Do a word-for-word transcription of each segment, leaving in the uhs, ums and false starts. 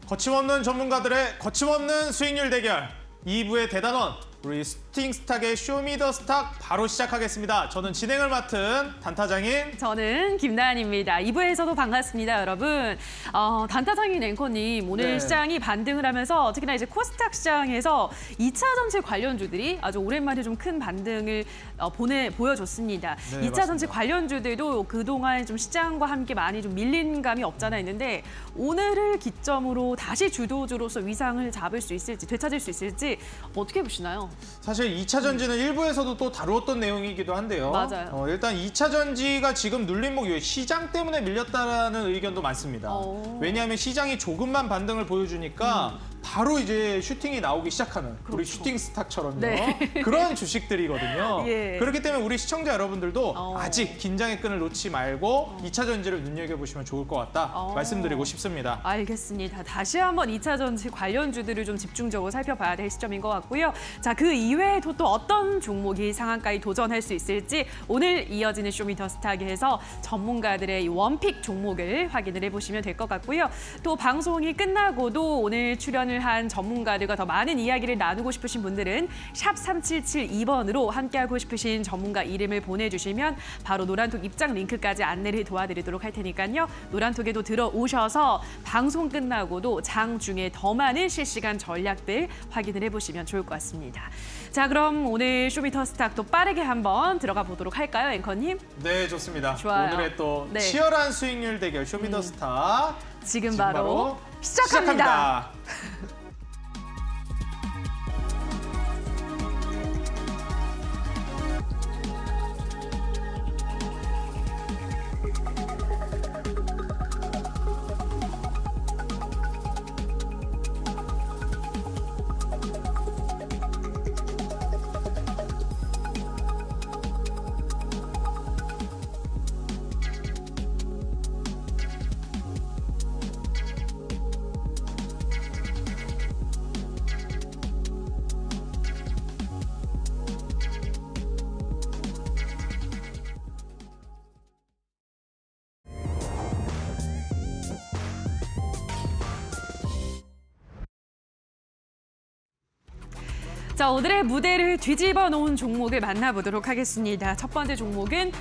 거침없는 전문가들의 거침없는 수익률 대결 이 부의 대단원 우리 스팅스탁의 쇼미더스탁 바로 시작하겠습니다. 저는 진행을 맡은 단타장인 저는 김나연입니다. 이 부에서도 반갑습니다, 여러분. 어, 단타장인 앵커님, 오늘 네. 시장이 반등을 하면서 특히나 이제 코스닥 시장에서 이 차 전지 관련주들이 아주 오랜만에 좀 큰 반등을 어, 보내 보여줬습니다. 네, 이 차 전지 맞습니다. 관련주들도 그동안 좀 시장과 함께 많이 좀 밀린 감이 없잖아 있는데 오늘을 기점으로 다시 주도주로서 위상을 잡을 수 있을지, 되찾을 수 있을지 어떻게 보시나요? 사실 이 차 전지는 일부에서도 또 다루었던 내용이기도 한데요. 맞아요. 어, 일단 이 차 전지가 지금 눌림목 시장 때문에 밀렸다라는 의견도 많습니다. 오. 왜냐하면 시장이 조금만 반등을 보여주니까 음. 바로 이제 슈팅이 나오기 시작하는 그렇죠. 우리 슈팅 스탁처럼요. 네. 그런 주식들이거든요. 예. 그렇기 때문에 우리 시청자 여러분들도 어. 아직 긴장의 끈을 놓지 말고 어. 이 차 전지를 눈여겨보시면 좋을 것 같다 어. 말씀드리고 싶습니다. 알겠습니다. 다시 한번 이 차 전지 관련주들을 좀 집중적으로 살펴봐야 될 시점인 것 같고요. 자, 그 이외에도 또 어떤 종목이 상한가에 도전할 수 있을지 오늘 이어지는 쇼미더스탁에서 전문가들의 이 원픽 종목을 확인을 해보시면 될 것 같고요. 또 방송이 끝나고도 오늘 출연을 한 전문가들과 더 많은 이야기를 나누고 싶으신 분들은 샵 삼칠칠이 번으로 함께하고 싶으신 전문가 이름을 보내주시면 바로 노란톡 입장 링크까지 안내를 도와드리도록 할 테니까요. 노란톡에도 들어오셔서 방송 끝나고도 장 중에 더 많은 실시간 전략들 확인을 해보시면 좋을 것 같습니다. 자, 그럼 오늘 쇼미더스탁 또 빠르게 한번 들어가 보도록 할까요, 앵커님? 네, 좋습니다. 좋아요. 오늘의 또 네. 치열한 수익률 대결 쇼미더스탁 음. 지금, 지금 바로, 바로 시작합니다. 시작합니다. 자, 오늘의 무대를 뒤집어 놓은 종목을 만나보도록 하겠습니다. 첫 번째 종목은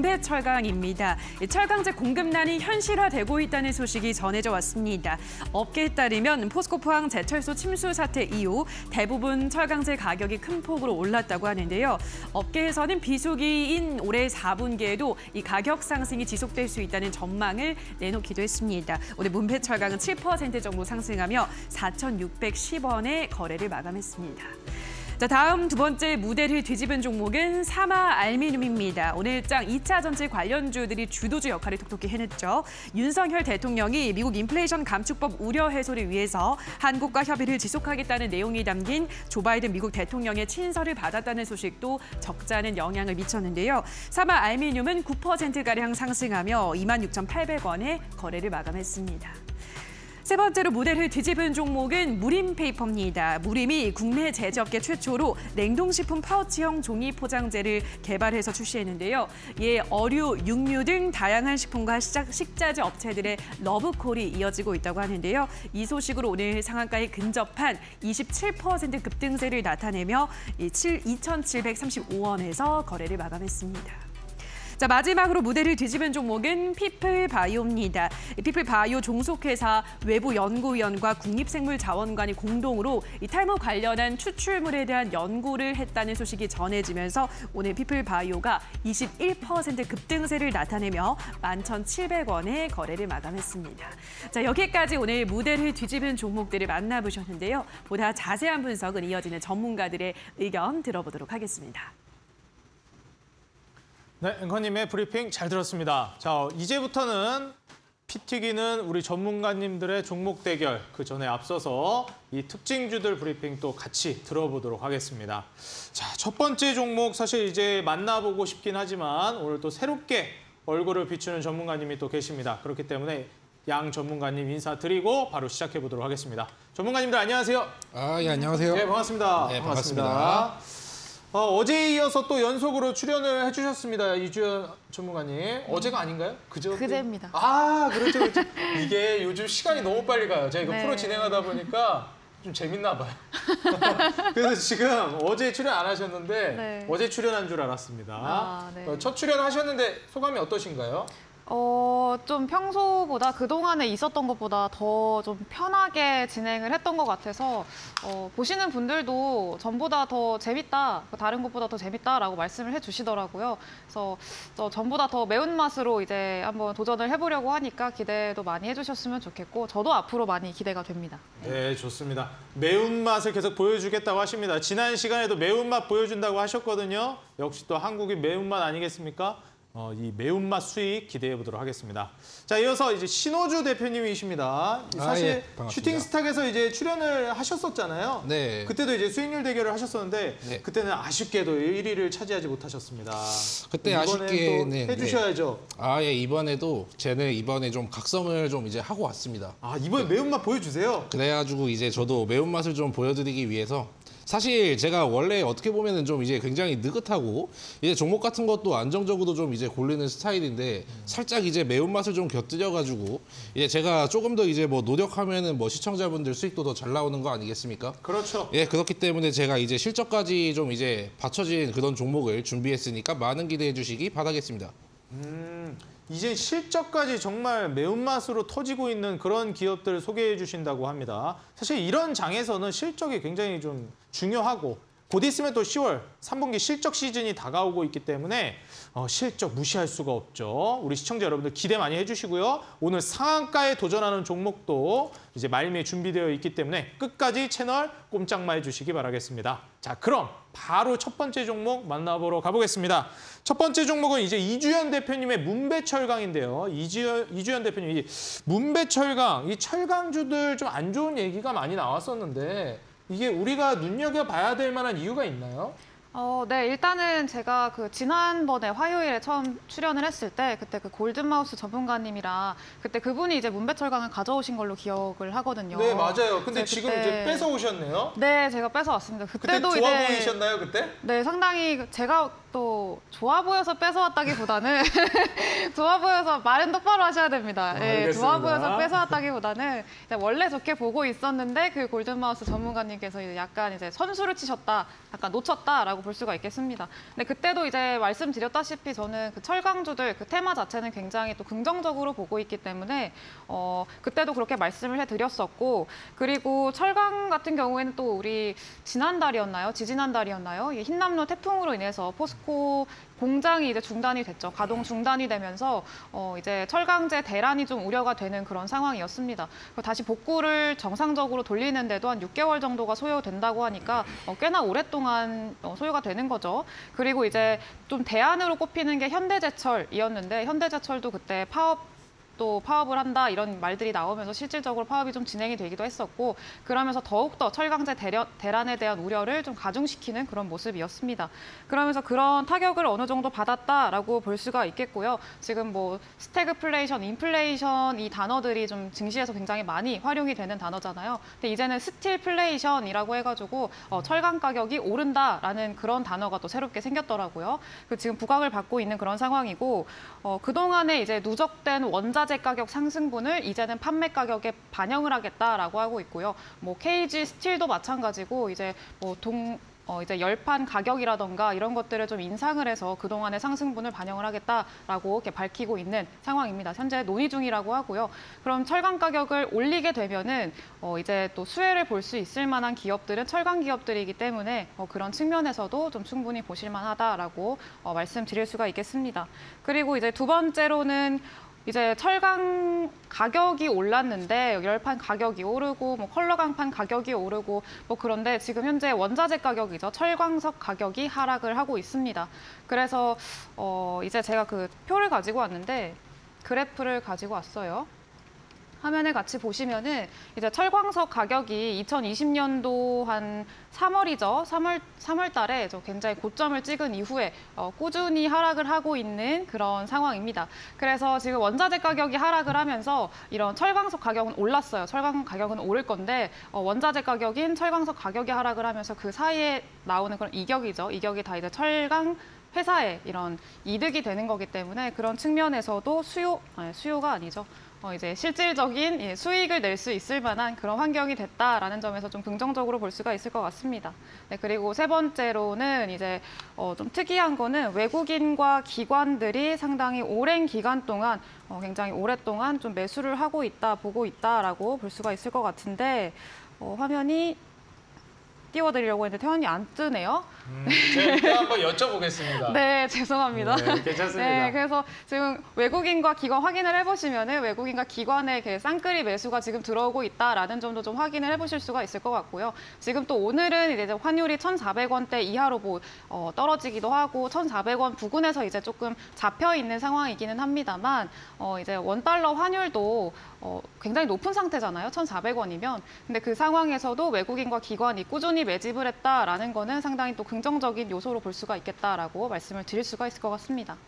문배철강입니다. 철강제 공급난이 현실화되고 있다는 소식이 전해져 왔습니다. 업계에 따르면 포스코 포항 제철소 침수 사태 이후 대부분 철강제 가격이 큰 폭으로 올랐다고 하는데요. 업계에서는 비수기인 올해 사 분기에도 이 가격 상승이 지속될 수 있다는 전망을 내놓기도 했습니다. 오늘 문배철강은 칠 퍼센트 정도 상승하며 사천육백십 원에 거래를 마감했습니다. 자, 다음 두 번째 무대를 뒤집은 종목은 사마 알미늄입니다. 오늘 장 이 차 전지 관련주들이 주도주 역할을 톡톡히 해냈죠. 윤석열 대통령이 미국 인플레이션 감축법 우려 해소를 위해서 한국과 협의를 지속하겠다는 내용이 담긴 조 바이든 미국 대통령의 친서를 받았다는 소식도 적잖은 영향을 미쳤는데요. 사마 알미늄은 구 퍼센트가량 상승하며 이만 육천팔백 원에 거래를 마감했습니다. 세 번째로 무대를 뒤집은 종목은 무림페이퍼입니다. 무림이 국내 제조업계 최초로 냉동식품 파우치형 종이 포장재를 개발해서 출시했는데요. 이에 어류, 육류 등 다양한 식품과 식자재 업체들의 러브콜이 이어지고 있다고 하는데요. 이 소식으로 오늘 상한가에 근접한 이십칠 퍼센트 급등세를 나타내며 이천칠백삼십오 원에서 거래를 마감했습니다. 자, 마지막으로 무대를 뒤집은 종목은 피플바이오입니다. 피플바이오 종속회사 외부연구위원과 국립생물자원관이 공동으로 이 탈모 관련한 추출물에 대한 연구를 했다는 소식이 전해지면서 오늘 피플바이오가 이십일 퍼센트 급등세를 나타내며 만 천칠백 원에 거래를 마감했습니다. 자, 여기까지 오늘 무대를 뒤집은 종목들을 만나보셨는데요. 보다 자세한 분석은 이어지는 전문가들의 의견 들어보도록 하겠습니다. 네, 앵커님의 브리핑 잘 들었습니다. 자, 이제부터는 피 튀기는 우리 전문가님들의 종목 대결, 그 전에 앞서서 이 특징주들 브리핑 또 같이 들어보도록 하겠습니다. 자, 첫 번째 종목 사실 이제 만나보고 싶긴 하지만 오늘 또 새롭게 얼굴을 비추는 전문가님이 또 계십니다. 그렇기 때문에 양 전문가님 인사드리고 바로 시작해 보도록 하겠습니다. 전문가님들 안녕하세요. 아, 예, 안녕하세요. 네, 반갑습니다. 네, 반갑습니다. 반갑습니다. 어, 어제에 이어서 또 연속으로 출연을 해주셨습니다. 이주연 전문가님. 음. 어제가 아닌가요? 그저? 그제입니다. 아, 그렇죠, 그렇죠. 이게 요즘 시간이 너무 빨리 가요. 제가 이거 네. 프로 진행하다 보니까 좀 재밌나 봐요. 그래서 지금 어제 출연 안 하셨는데 네. 어제 출연한 줄 알았습니다. 아, 네. 어, 첫 출연하셨는데 소감이 어떠신가요? 어, 좀 평소보다 그동안에 있었던 것보다 더 좀 편하게 진행을 했던 것 같아서 어, 보시는 분들도 전보다 더 재밌다, 다른 것보다 더 재밌다라고 말씀을 해주시더라고요. 그래서 저 전보다 더 매운맛으로 이제 한번 도전을 해보려고 하니까 기대도 많이 해주셨으면 좋겠고 저도 앞으로 많이 기대가 됩니다. 네, 좋습니다. 매운맛을 계속 보여주겠다고 하십니다. 지난 시간에도 매운맛 보여준다고 하셨거든요. 역시 또 한국이 매운맛 아니겠습니까? 어, 이 매운맛 수익 기대해 보도록 하겠습니다. 자, 이어서 이제 신호주 대표님이십니다. 사실 아, 예, 반갑습니다. 슈팅스탁에서 이제 출연을 하셨었잖아요. 네. 그때도 이제 수익률 대결을 하셨었는데 네. 그때는 아쉽게도 일 위를 차지하지 못하셨습니다. 그때 이번엔 아쉽게 또 네, 해주셔야죠. 네. 아, 예, 이번에도 쟤는 이번에 좀 각성을 좀 이제 하고 왔습니다. 아, 이번에 매운맛 보여주세요. 그래가지고 이제 저도 매운맛을 좀 보여드리기 위해서 사실 제가 원래 어떻게 보면은 좀 이제 굉장히 느긋하고 이제 종목 같은 것도 안정적으로 좀 이제 고르는 스타일인데 살짝 이제 매운맛을 좀 곁들여가지고 이제 제가 조금 더 이제 뭐 노력하면은 뭐 시청자분들 수익도 더 잘 나오는 거 아니겠습니까? 그렇죠. 예, 그렇기 때문에 제가 이제 실적까지 좀 이제 받쳐진 그런 종목을 준비했으니까 많은 기대해 주시기 바라겠습니다. 음, 이제 실적까지 정말 매운맛으로 터지고 있는 그런 기업들을 소개해 주신다고 합니다. 사실 이런 장에서는 실적이 굉장히 좀 중요하고 곧 있으면 또 시월 삼 분기 실적 시즌이 다가오고 있기 때문에 어, 실적 무시할 수가 없죠. 우리 시청자 여러분들 기대 많이 해주시고요. 오늘 상한가에 도전하는 종목도 이제 말미에 준비되어 있기 때문에 끝까지 채널 꼼짝마 해주시기 바라겠습니다. 자, 그럼 바로 첫 번째 종목 만나보러 가보겠습니다. 첫 번째 종목은 이제 이주연 대표님의 문배철강인데요. 이주연, 이주연 대표님, 이 문배철강, 이 철강주들 좀 안 좋은 얘기가 많이 나왔었는데 이게 우리가 눈여겨봐야 될 만한 이유가 있나요? 어, 네, 일단은 제가 그 지난번에 화요일에 처음 출연을 했을 때 그때 그 골든마우스 전문가님이랑 그때 그분이 이제 문배철강을 가져오신 걸로 기억을 하거든요. 네, 맞아요. 근데 네, 지금 그때- 이제 뺏어 오셨네요. 네, 제가 뺏어왔습니다. 그때 그때도 좋아 이제 보이셨나요, 그때? 네, 상당히 제가 또 좋아 보여서 뺏어왔다기보다는 좋아 보여서 말은 똑바로 하셔야 됩니다. 아, 네, 알겠습니다. 좋아 보여서 뺏어왔다기보다는 원래 좋게 보고 있었는데 그 골든마우스 전문가님께서 이제 약간 이제 선수를 치셨다, 약간 놓쳤다라고 볼 수가 있겠습니다. 근데 그때도 이제 말씀드렸다시피 저는 그 철강주들 그 테마 자체는 굉장히 또 긍정적으로 보고 있기 때문에 어, 그때도 그렇게 말씀을 해드렸었고 그리고 철강 같은 경우에는 또 우리 지난달이었나요? 지지난달이었나요? 이 흰남노 태풍으로 인해서 포스코 공장이 이제 중단이 됐죠. 가동 중단이 되면서 어 이제 철강제 대란이 좀 우려가 되는 그런 상황이었습니다. 다시 복구를 정상적으로 돌리는데도 한 육 개월 정도가 소요된다고 하니까 어 꽤나 오랫동안 어 소요가 되는 거죠. 그리고 이제 좀 대안으로 꼽히는 게 현대제철이었는데 현대제철도 그때 파업 또 파업을 한다 이런 말들이 나오면서 실질적으로 파업이 좀 진행이 되기도 했었고 그러면서 더욱더 철강제 대련, 대란에 대한 우려를 좀 가중시키는 그런 모습이었습니다. 그러면서 그런 타격을 어느 정도 받았다라고 볼 수가 있겠고요. 지금 뭐 스태그플레이션, 인플레이션 이 단어들이 좀 증시에서 굉장히 많이 활용이 되는 단어잖아요. 근데 이제는 스틸플레이션이라고 해가지고 어, 철강 가격이 오른다라는 그런 단어가 또 새롭게 생겼더라고요. 그 지금 부각을 받고 있는 그런 상황이고 어, 그동안에 이제 누적된 원자 제 가격 상승분을 이제는 판매 가격에 반영을 하겠다라고 하고 있고요. 뭐 케이지 스틸도 마찬가지고 이제 뭐 동 어 이제 열판 가격이라던가 이런 것들을 좀 인상을 해서 그동안의 상승분을 반영을 하겠다라고 이렇게 밝히고 있는 상황입니다. 현재 논의 중이라고 하고요. 그럼 철강 가격을 올리게 되면은 어 이제 또 수혜를 볼 수 있을 만한 기업들은 철강 기업들이기 때문에 어 그런 측면에서도 좀 충분히 보실 만하다라고 어 말씀드릴 수가 있겠습니다. 그리고 이제 두 번째로는 이제 철강 가격이 올랐는데 열판 가격이 오르고 뭐 컬러 강판 가격이 오르고 뭐 그런데 지금 현재 원자재 가격이죠. 철광석 가격이 하락을 하고 있습니다. 그래서 어 이제 제가 그 표를 가지고 왔는데 그래프를 가지고 왔어요. 화면을 같이 보시면은 이제 철광석 가격이 이천이십 년도 한 삼월이죠. 삼월 삼월 달에 저 굉장히 고점을 찍은 이후에 어, 꾸준히 하락을 하고 있는 그런 상황입니다. 그래서 지금 원자재 가격이 하락을 하면서 이런 철광석 가격은 올랐어요. 철강 가격은 오를 건데 어, 원자재 가격인 철광석 가격이 하락을 하면서 그 사이에 나오는 그런 이격이죠. 이격이 다 이제 철강 회사의 이런 이득이 되는 거기 때문에 그런 측면에서도 수요 아니, 수요가 아니죠. 어, 이제 실질적인 예, 수익을 낼 수 있을 만한 그런 환경이 됐다라는 점에서 좀 긍정적으로 볼 수가 있을 것 같습니다. 네, 그리고 세 번째로는 이제 어, 좀 특이한 거는 외국인과 기관들이 상당히 오랜 기간 동안 어, 굉장히 오랫동안 좀 매수를 하고 있다, 보고 있다라고 볼 수가 있을 것 같은데 어, 화면이 띄워드리려고 했는데 태원이 안 뜨네요. 음, 제가 또 한번 여쭤보겠습니다. 네, 죄송합니다. 네, 괜찮습니다. 네, 그래서 지금 외국인과 기관 확인을 해보시면은 외국인과 기관의 그 쌍끌이 매수가 지금 들어오고 있다라는 점도 좀 확인을 해보실 수가 있을 것 같고요. 지금 또 오늘은 이제 환율이 천사백 원대 이하로 뭐 어, 떨어지기도 하고 천사백 원 부근에서 이제 조금 잡혀 있는 상황이기는 합니다만 어, 이제 원 달러 환율도 어, 굉장히 높은 상태잖아요. 천사백 원이면. 근데 그 상황에서도 외국인과 기관이 꾸준히 매집을 했다라는 거는 상당히 또 긍정적인 요소로 볼 수가 있겠다라고 말씀을 드릴 수가 있을 것 같습니다.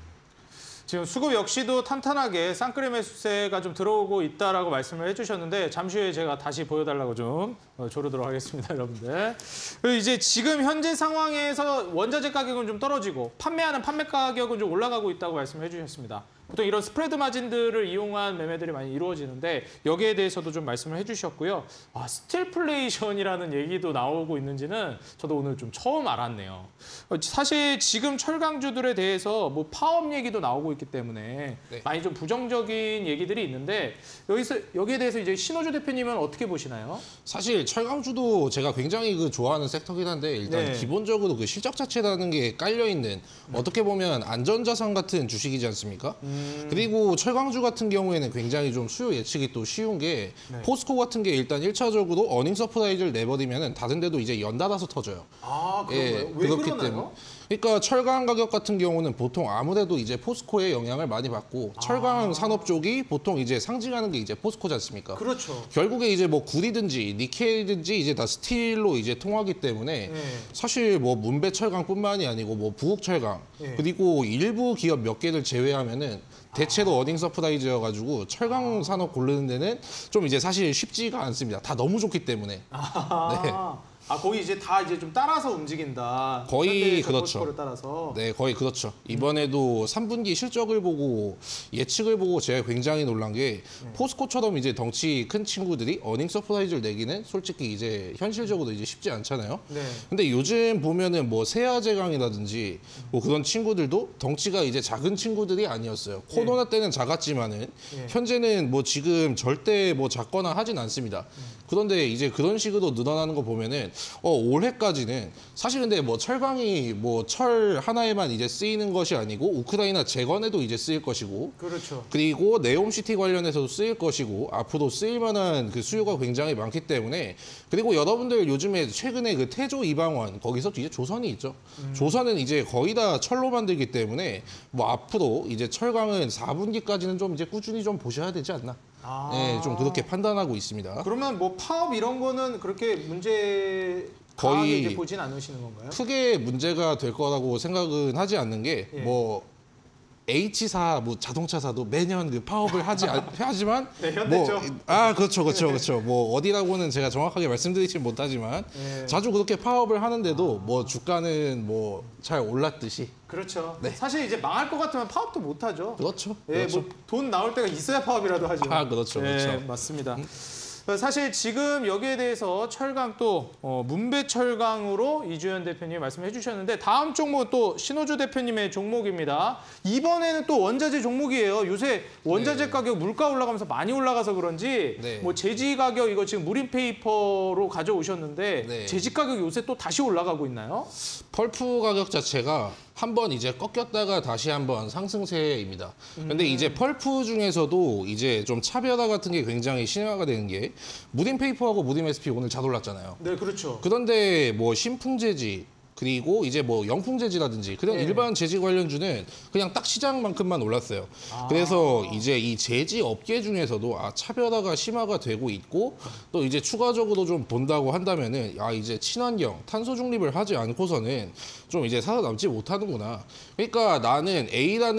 지금 수급 역시도 탄탄하게 쌍끌이 매수세가 좀 들어오고 있다라고 말씀을 해주셨는데 잠시 후에 제가 다시 보여달라고 좀 조르도록 하겠습니다, 여러분들. 그리고 이제 지금 현재 상황에서 원자재 가격은 좀 떨어지고 판매하는 판매 가격은 좀 올라가고 있다고 말씀을 해주셨습니다. 보통 이런 스프레드 마진들을 이용한 매매들이 많이 이루어지는데 여기에 대해서도 좀 말씀을 해주셨고요. 아, 스틸플레이션이라는 얘기도 나오고 있는지는 저도 오늘 좀 처음 알았네요. 사실 지금 철강주들에 대해서 뭐 파업 얘기도 나오고 있기 때문에 네. 많이 좀 부정적인 얘기들이 있는데 여기서 여기에 대해서 이제 신호주 대표님은 어떻게 보시나요? 사실 철강주도 제가 굉장히 그 좋아하는 섹터긴 한데 일단 네. 기본적으로 그 실적 자체라는 게 깔려 있는 어떻게 보면 안전자산 같은 주식이지 않습니까? 음. 그리고 철강주 같은 경우에는 굉장히 좀 수요 예측이 또 쉬운 게 네. 포스코 같은 게 일단 일 차적으로 어닝 서프라이즈를 내버리면은 다른 데도 이제 연달아서 터져요. 아, 그런가요? 예, 왜 그렇기 그러나요? 때문에. 그러니까 철강 가격 같은 경우는 보통 아무래도 이제 포스코의 영향을 많이 받고 철강 아. 산업 쪽이 보통 이제 상징하는 게 이제 포스코지 않습니까? 그렇죠. 결국에 이제 뭐 구리든지 니켈이든지 이제 다 스틸로 이제 통하기 때문에 네. 사실 뭐 문배 철강뿐만이 아니고 뭐 부국 철강 네. 그리고 일부 기업 몇 개를 제외하면은 대체로 아. 어닝 서프라이즈여가지고 철강 산업 고르는 데는 좀 이제 사실 쉽지가 않습니다. 다 너무 좋기 때문에. 아, 네. 아 거기 이제 다 이제 좀 따라서 움직인다. 거의 현대에서 그렇죠. 포스코를 따라서. 네, 거의 그렇죠. 이번에도 삼 분기 실적을 보고 예측을 보고 제가 굉장히 놀란 게 포스코처럼 이제 덩치 큰 친구들이 어닝 서프라이즈를 내기는 솔직히 이제 현실적으로 이제 쉽지 않잖아요. 네. 근데 요즘 보면은 뭐 세아제강이라든지 뭐 그런 친구들도 덩치가 이제 작은 친구들이 아니었어요. 코로나 때는 작았지만은 예. 현재는 뭐 지금 절대 뭐 작거나 하진 않습니다. 그런데 이제 그런 식으로 늘어나는 거 보면은 어 올해까지는 사실 근데 뭐 철강이 뭐 철 하나에만 이제 쓰이는 것이 아니고 우크라이나 재건에도 이제 쓰일 것이고 그렇죠. 그리고 네옴시티 관련해서도 쓰일 것이고 앞으로 쓰일 만한 그 수요가 굉장히 많기 때문에 그리고 여러분들 요즘에 최근에 그 태조 이방원 거기서 이제 조선이 있죠. 음. 조선은 이제 거의 다 철로 만들기 때문에 뭐 앞으로 이제 철강은 사 분기까지는 좀 이제 꾸준히 좀 보셔야 되지 않나. 아. 네, 좀 그렇게 판단하고 있습니다. 그러면 뭐 파업 이런 거는 그렇게 문제 거의 강하게 이제 보진 않으시는 건가요? 크게 문제가 될 거라고 생각은 하지 않는 게 예. 뭐 H사 뭐 자동차사도 매년 그 파업을 하지 않- 하지만 네, 현대죠. 뭐아 그렇죠 그렇죠 그렇죠 뭐 어디라고는 제가 정확하게 말씀드리진 못하지만 예. 자주 그렇게 파업을 하는데도 뭐 주가는 뭐 잘 올랐듯이 그렇죠. 네. 사실 이제 망할 것 같으면 파업도 못 하죠. 그렇죠 예, 그렇죠 뭐 돈 나올 때가 있어야 파업이라도 하죠. 아, 그렇죠, 예, 그렇죠. 맞습니다. 사실 지금 여기에 대해서 철강 또 어, 문배철강으로 이주연 대표님이 말씀해 주셨는데 다음 종목 또 신호주 대표님의 종목입니다. 이번에는 또 원자재 종목이에요. 요새 원자재 네. 가격 물가 올라가면서 많이 올라가서 그런지 네. 뭐 제지 가격 이거 지금 무림페이퍼로 가져오셨는데 네. 제지 가격 요새 또 다시 올라가고 있나요? 펄프 가격 자체가 한번 이제 꺾였다가 다시 한번 상승세입니다. 근데 음. 이제 펄프 중에서도 이제 좀 차별화 같은 게 굉장히 신화가 되는 게 무딘 페이퍼하고 무딘 에스피 오늘 잘 올랐잖아요. 네, 그렇죠. 그런데 뭐 신풍재지 그리고 이제 뭐 영풍 재지라든지 그런 네. 일반 재지 관련주는 그냥 딱 시장만큼만 올랐어요. 아. 그래서 이제 이 재지 업계 중에서도 아 차별화가 심화가 되고 있고 또 이제 추가적으로 좀 본다고 한다면은 아 이제 친환경 탄소 중립을 하지 않고서는 좀 이제 살아남지 못하는구나. 그러니까 나는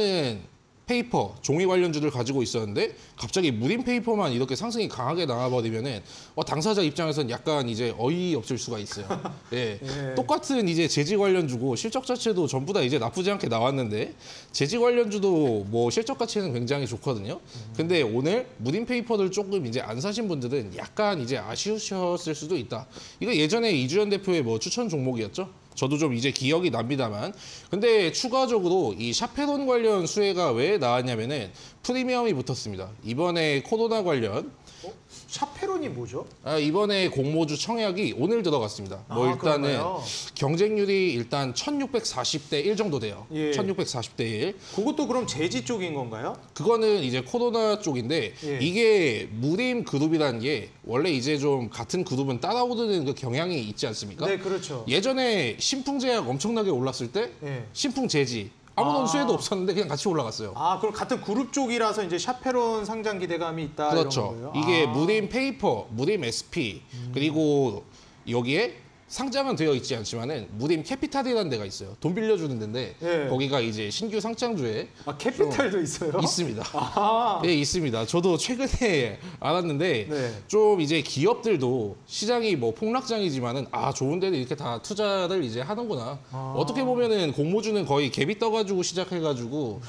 A라는 페이퍼, 종이 관련주들 가지고 있었는데 갑자기 무딘 페이퍼만 이렇게 상승이 강하게 나와버리면은 어, 당사자 입장에서는 약간 이제 어이없을 수가 있어요. 예. 예. 똑같은 이제 재지 관련주고 실적 자체도 전부 다 이제 나쁘지 않게 나왔는데 재지 관련주도 뭐 실적 가치는 굉장히 좋거든요. 근데 오늘 무딘 페이퍼를 조금 이제 안 사신 분들은 약간 이제 아쉬우셨을 수도 있다. 이거 예전에 이주연 대표의 뭐 추천 종목이었죠. 저도 좀 이제 기억이 납니다만 근데 추가적으로 이 샤페론 관련 수혜가 왜 나왔냐면은 프리미엄이 붙었습니다. 이번에 코로나 관련 어? 샤페론이 뭐죠? 아, 이번에 공모주 청약이 오늘 들어갔습니다. 뭐 아, 일단은 그런가요? 경쟁률이 일단 천육백사십 대 일 정도 돼요. 예. 천육백사십 대 일. 그것도 그럼 재지 쪽인 건가요? 그거는 이제 코로나 쪽인데 예. 이게 무림 그룹이라는 게 원래 이제 좀 같은 그룹은 따라오르는 그 경향이 있지 않습니까? 네, 그렇죠. 예전에 신풍제약 엄청나게 올랐을 때 예. 신풍제지 아무런 아. 수혜도 없었는데 그냥 같이 올라갔어요. 아, 그럼 같은 그룹 쪽이라서 이제 샤페론 상장 기대감이 있다 그렇죠. 이런 거예요? 이게 아. 무림 페이퍼, 무림 에스피 그리고 여기에 상장은 되어 있지 않지만은 무림 캐피탈이라는 데가 있어요. 돈 빌려주는 데인데 예. 거기가 이제 신규 상장주에 아, 캐피탈도 있어요? 있습니다. 아. 예, 있습니다. 저도 최근에 알았는데 네. 좀 이제 기업들도 시장이 뭐 폭락장이지만은 아 좋은 데는 이렇게 다 투자를 이제 하는구나. 아. 어떻게 보면은 공모주는 거의 갭이 떠가지고 시작해가지고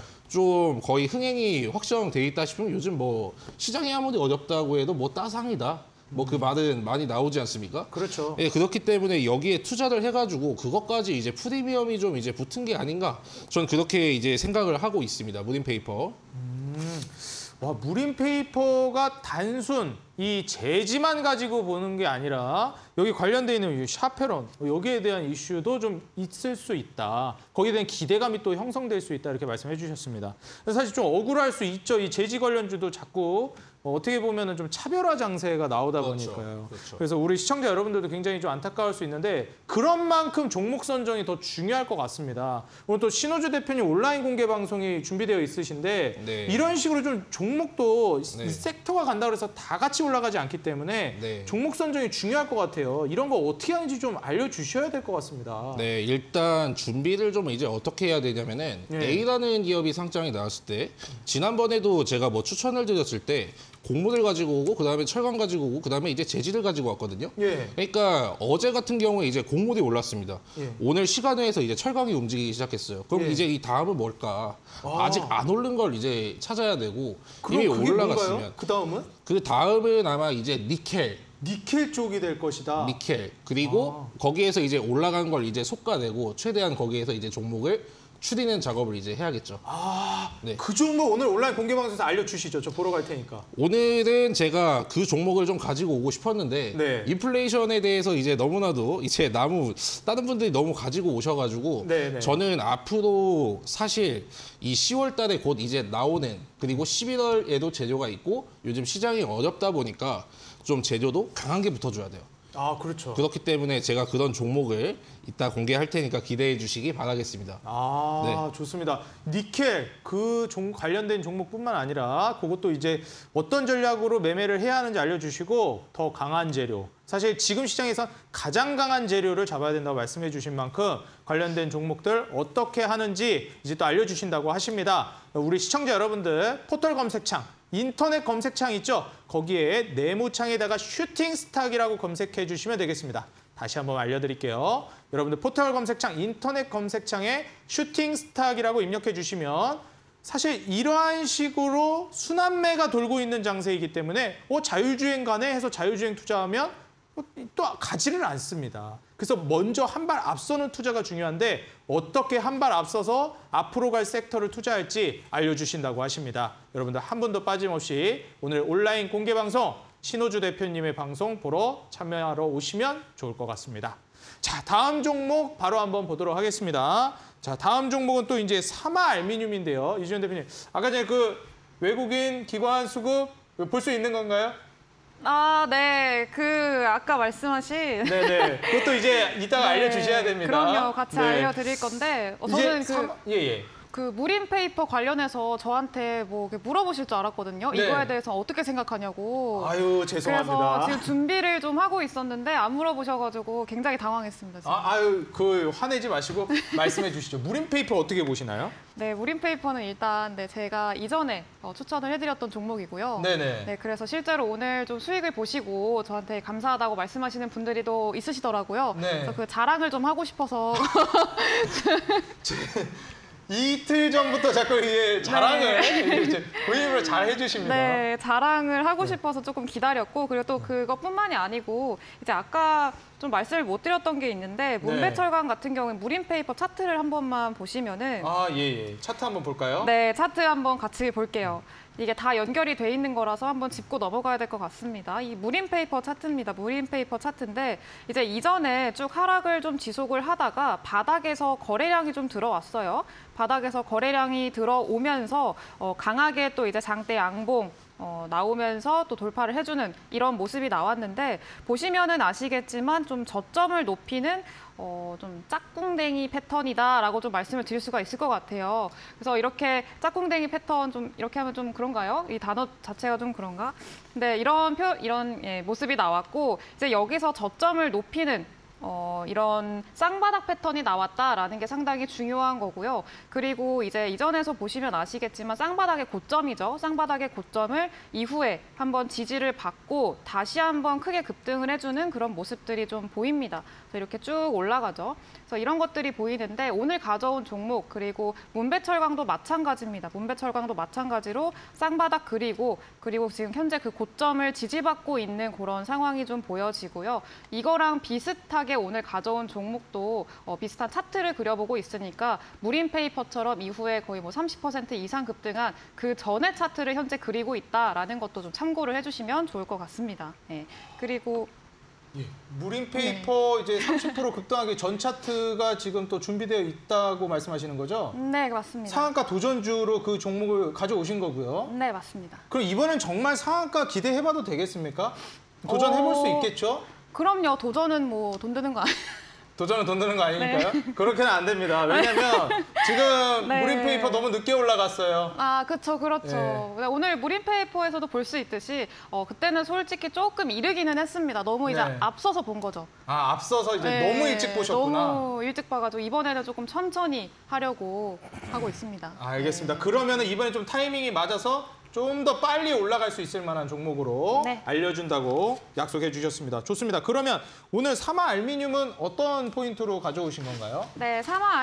좀 거의 흥행이 확정돼 있다 싶으면 요즘 뭐 시장이 아무리 어렵다고 해도 뭐 따상이다. 뭐 그 말은 많이 나오지 않습니까? 그렇죠. 예, 그렇기 때문에 여기에 투자를 해가지고 그것까지 이제 프리미엄이 좀 이제 붙은 게 아닌가? 전 그렇게 이제 생각을 하고 있습니다. 무딘 페이퍼. 와, 무림 페이퍼가 단순 이 재지만 가지고 보는 게 아니라 여기 관련돼 있는 이 샤페론 여기에 대한 이슈도 좀 있을 수 있다. 거기에 대한 기대감이 또 형성될 수 있다 이렇게 말씀해 주셨습니다. 사실 좀 억울할 수 있죠. 이 재지 관련주도 자꾸 어, 어떻게 보면은 좀 차별화 장세가 나오다 그렇죠. 보니까요. 그렇죠. 그래서 우리 시청자 여러분들도 굉장히 좀 안타까울 수 있는데 그런 만큼 종목 선정이 더 중요할 것 같습니다. 오늘 또 신호주 대표님 온라인 공개 방송이 준비되어 있으신데 네. 이런 식으로 좀 종목도 네. 이 섹터가 간다 그래서 다 같이 올라가지 않기 때문에 네. 종목 선정이 중요할 것 같아요. 이런 거 어떻게 하는지 좀 알려주셔야 될 것 같습니다. 네, 일단 준비를 좀 이제 어떻게 해야 되냐면은 네. A라는 기업이 상장이 나왔을 때 지난번에도 제가 뭐 추천을 드렸을 때 곡물을 가지고 오고 그다음에 철강 가지고 오고 그다음에 이제 재질을 가지고 왔거든요. 예. 그러니까 어제 같은 경우에 이제 곡물이 올랐습니다. 예. 오늘 시간에서 이제 철강이 움직이기 시작했어요. 그럼 예. 이제 이 다음은 뭘까? 아. 아직 안 오른 걸 이제 찾아야 되고 그럼 이미 그게 올라갔으면 뭔가요? 그 다음은 그 다음은 아마 이제 니켈 니켈 쪽이 될 것이다. 니켈 그리고 아. 거기에서 이제 올라간 걸 이제 솎아내고 최대한 거기에서 이제 종목을 추리는 작업을 이제 해야겠죠. 아, 네. 그 종목 오늘 온라인 공개 방송에서 알려주시죠. 저 보러 갈 테니까. 오늘은 제가 그 종목을 좀 가지고 오고 싶었는데 네. 인플레이션에 대해서 이제 너무나도 이제 나무 다른 분들이 너무 가지고 오셔가지고 네, 네. 저는 앞으로 사실 이 시월 달에 곧 이제 나오는 그리고 십일월에도 재료가 있고 요즘 시장이 어렵다 보니까 좀 재료도 강한 게 붙어줘야 돼요. 아, 그렇죠. 그렇기 때문에 제가 그런 종목을 이따 공개할 테니까 기대해 주시기 바라겠습니다. 아, 좋습니다. 니켈 그 종, 관련된 종목뿐만 아니라 그것도 이제 어떤 전략으로 매매를 해야 하는지 알려주시고 더 강한 재료. 사실 지금 시장에서 가장 강한 재료를 잡아야 된다고 말씀해 주신 만큼 관련된 종목들 어떻게 하는지 이제 또 알려주신다고 하십니다. 우리 시청자 여러분들 포털 검색창 인터넷 검색창 있죠? 거기에 네모창에다가 슈팅 스탁이라고 검색해 주시면 되겠습니다. 다시 한번 알려드릴게요. 여러분들 포털 검색창, 인터넷 검색창에 슈팅 스탁이라고 입력해 주시면 사실 이러한 식으로 순환매가 돌고 있는 장세이기 때문에 어, 자율주행 가네 해서 자율주행 투자하면 또 가지를 않습니다. 그래서 먼저 한 발 앞서는 투자가 중요한데 어떻게 한 발 앞서서 앞으로 갈 섹터를 투자할지 알려주신다고 하십니다. 여러분들 한 분도 빠짐없이 오늘 온라인 공개 방송 신호주 대표님의 방송 보러 참여하러 오시면 좋을 것 같습니다. 자, 다음 종목 바로 한번 보도록 하겠습니다. 자, 다음 종목은 또 이제 사마 알미늄인데요. 이주연 대표님, 아까 전에 그 외국인 기관 수급 볼 수 있는 건가요? 아, 네. 그 아까 말씀하신 네네. 그것도 이제 이따가 네, 알려주셔야 됩니다. 그럼요. 같이 네. 알려드릴 건데 어, 저는 이제 그, 삼... 예, 예. 그 무림 페이퍼 관련해서 저한테 뭐 이렇게 물어보실 줄 알았거든요. 네. 이거에 대해서 어떻게 생각하냐고. 아유, 죄송합니다. 그래서 지금 준비를 좀 하고 있었는데 안 물어보셔가지고 굉장히 당황했습니다. 지금. 아, 아유, 그 화내지 마시고 말씀해 주시죠. 무림페이퍼 어떻게 보시나요? 네, 무림 페이퍼는 일단 네, 제가 이전에 어, 추천을 해드렸던 종목이고요. 네네. 네, 그래서 실제로 오늘 좀 수익을 보시고 저한테 감사하다고 말씀하시는 분들이 또 있으시더라고요. 네. 그래서 그 자랑을 좀 하고 싶어서. 이틀 전부터 자꾸 이게 자랑을 네. 이제 고객님을 잘 해주십니다. 네, 자랑을 하고 싶어서 조금 기다렸고 그리고 또 그것뿐만이 아니고 이제 아까 좀 말씀을 못 드렸던 게 있는데 문배철강 같은 경우는 무림 페이퍼 차트를 한 번만 보시면은 아, 예, 예. 차트 한번 볼까요? 네, 차트 한번 같이 볼게요. 이게 다 연결이 돼 있는 거라서 한번 짚고 넘어가야 될 것 같습니다. 이 무림 페이퍼 차트입니다. 무림 페이퍼 차트인데 이제 이전에 쭉 하락을 좀 지속을 하다가 바닥에서 거래량이 좀 들어왔어요. 바닥에서 거래량이 들어오면서 어, 강하게 또 이제 장대 양봉 어, 나오면서 또 돌파를 해주는 이런 모습이 나왔는데 보시면은 아시겠지만 좀 저점을 높이는 어, 좀 짝꿍댕이 패턴이다라고 좀 말씀을 드릴 수가 있을 것 같아요. 그래서 이렇게 짝꿍댕이 패턴 좀 이렇게 하면 좀 그런가요? 이 단어 자체가 좀 그런가? 근데 이런 표 이런 예, 모습이 나왔고 이제 여기서 저점을 높이는 어, 이런 쌍바닥 패턴이 나왔다라는 게 상당히 중요한 거고요. 그리고 이제 이전에서 보시면 아시겠지만 쌍바닥의 고점이죠. 쌍바닥의 고점을 이후에 한번 지지를 받고 다시 한번 크게 급등을 해주는 그런 모습들이 좀 보입니다. 그래서 이렇게 쭉 올라가죠. 그래서 이런 것들이 보이는데 오늘 가져온 종목 그리고 문배철강도 마찬가지입니다. 문배철강도 마찬가지로 쌍바닥 그리고 그리고 지금 현재 그 고점을 지지받고 있는 그런 상황이 좀 보여지고요. 이거랑 비슷하게 오늘 가져온 종목도 어, 비슷한 차트를 그려보고 있으니까 무림 페이퍼처럼 이후에 거의 뭐 삼십 퍼센트 이상 급등한 그 전의 차트를 현재 그리고 있다라는 것도 좀 참고를 해주시면 좋을 것 같습니다. 네. 그리고 예. 무림페이퍼 네. 이제 삼십 퍼센트 급등하기 전 차트가 지금 또 준비되어 있다고 말씀하시는 거죠? 네, 맞습니다. 상한가 도전주로 그 종목을 가져오신 거고요. 네, 맞습니다. 그럼 이번엔 정말 상한가 기대해봐도 되겠습니까? 도전해볼 수 어... 있겠죠? 그럼요. 도전은 뭐 돈 드는 거 아니에요. 도전은 돈 드는 거 아니니까요? 네. 그렇게는 안 됩니다. 왜냐면 지금 네. 무림페이퍼 너무 늦게 올라갔어요. 아, 그렇죠. 그렇죠. 네. 오늘 무림페이퍼에서도 볼 수 있듯이 어, 그때는 솔직히 조금 이르기는 했습니다. 너무 이제 네. 앞서서 본 거죠. 아, 앞서서 이제 네. 너무 일찍 보셨구나. 너무 일찍 봐가지고 이번에는 조금 천천히 하려고 하고 있습니다. 아, 알겠습니다. 네. 그러면 이번에 좀 타이밍이 맞아서 좀 더 빨리 올라갈 수 있을 만한 종목으로 네. 알려준다고 약속해 주셨습니다. 좋습니다. 그러면 오늘 사마알미늄은 어떤 포인트로 가져오신 건가요? 네,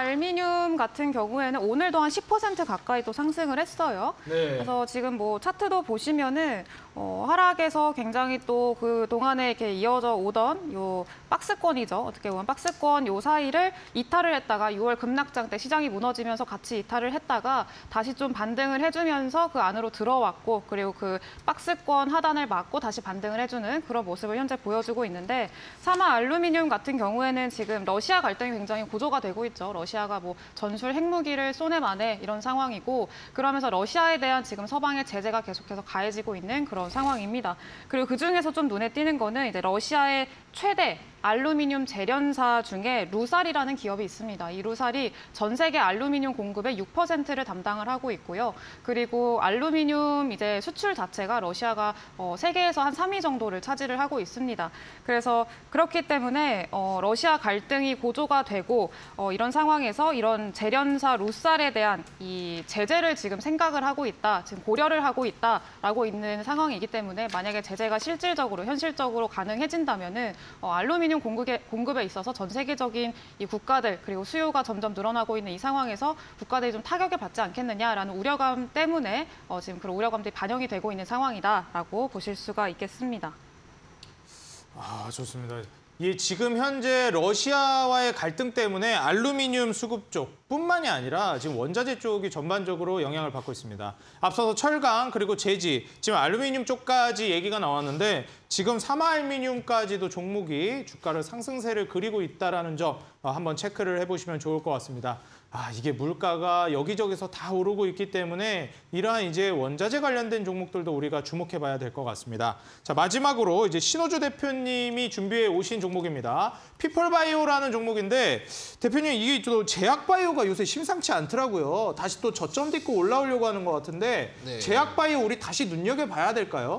사마알미늄 같은 경우에는 오늘도 한 십 퍼센트 가까이 또 상승을 했어요. 네. 그래서 지금 뭐 차트도 보시면은 어, 하락에서 굉장히 또 그 동안에 이렇게 이어져 오던 요 박스권이죠. 어떻게 보면 박스권 요 사이를 이탈을 했다가 유월 급락장 때 시장이 무너지면서 같이 이탈을 했다가 다시 좀 반등을 해주면서 그 안으로 들어왔고 그리고 그 박스권 하단을 막고 다시 반등을 해주는 그런 모습을 현재 보여주고 있는데 사마알루미늄 같은 경우에는 지금 러시아 갈등이 굉장히 고조가 되고 있죠. 러시아가 뭐 전술 핵무기를 쏘네 마네 이런 상황이고 그러면서 러시아에 대한 지금 서방의 제재가 계속해서 가해지고 있는 그런 상황입니다. 그리고 그중에서 좀 눈에 띄는 거는 이제 러시아의 최대 알루미늄 재련사 중에 루살이라는 기업이 있습니다. 이 루살이 전 세계 알루미늄 공급의 육 퍼센트를 담당을 하고 있고요. 그리고 알루미늄 이제 수출 자체가 러시아가 어, 세계에서 한 삼 위 정도를 차지를 하고 있습니다. 그래서 그렇기 때문에 어, 러시아 갈등이 고조가 되고 어, 이런 상황에서 이런 재련사 루살에 대한 이 제재를 지금 생각을 하고 있다, 지금 고려를 하고 있다라고 있는 상황이기 때문에 만약에 제재가 실질적으로 현실적으로 가능해진다면은 어, 알루미늄 공급에, 공급에 있어서 전 세계적인 이 국가들 그리고 수요가 점점 늘어나고 있는 이 상황에서 국가들이 좀 타격을 받지 않겠느냐라는 우려감 때문에 어, 지금 그런 우려감들이 반영이 되고 있는 상황이다라고 보실 수가 있겠습니다. 아, 좋습니다. 예, 지금 현재 러시아와의 갈등 때문에 알루미늄 수급 쪽뿐만이 아니라 지금 원자재 쪽이 전반적으로 영향을 받고 있습니다. 앞서서 철강 그리고 제지, 지금 알루미늄 쪽까지 얘기가 나왔는데 지금 사마알미늄까지도 종목이 주가를 상승세를 그리고 있다는 점 한번 체크를 해보시면 좋을 것 같습니다. 아, 이게 물가가 여기저기서 다 오르고 있기 때문에 이러한 이제 원자재 관련된 종목들도 우리가 주목해 봐야 될 것 같습니다. 자, 마지막으로 이제 신호주 대표님이 준비해 오신 종목입니다. 피플바이오라는 종목인데 대표님 이게 또 제약바이오가 요새 심상치 않더라고요. 다시 또 저점 딛고 올라오려고 하는 것 같은데 네. 제약바이오 우리 다시 눈여겨봐야 될까요?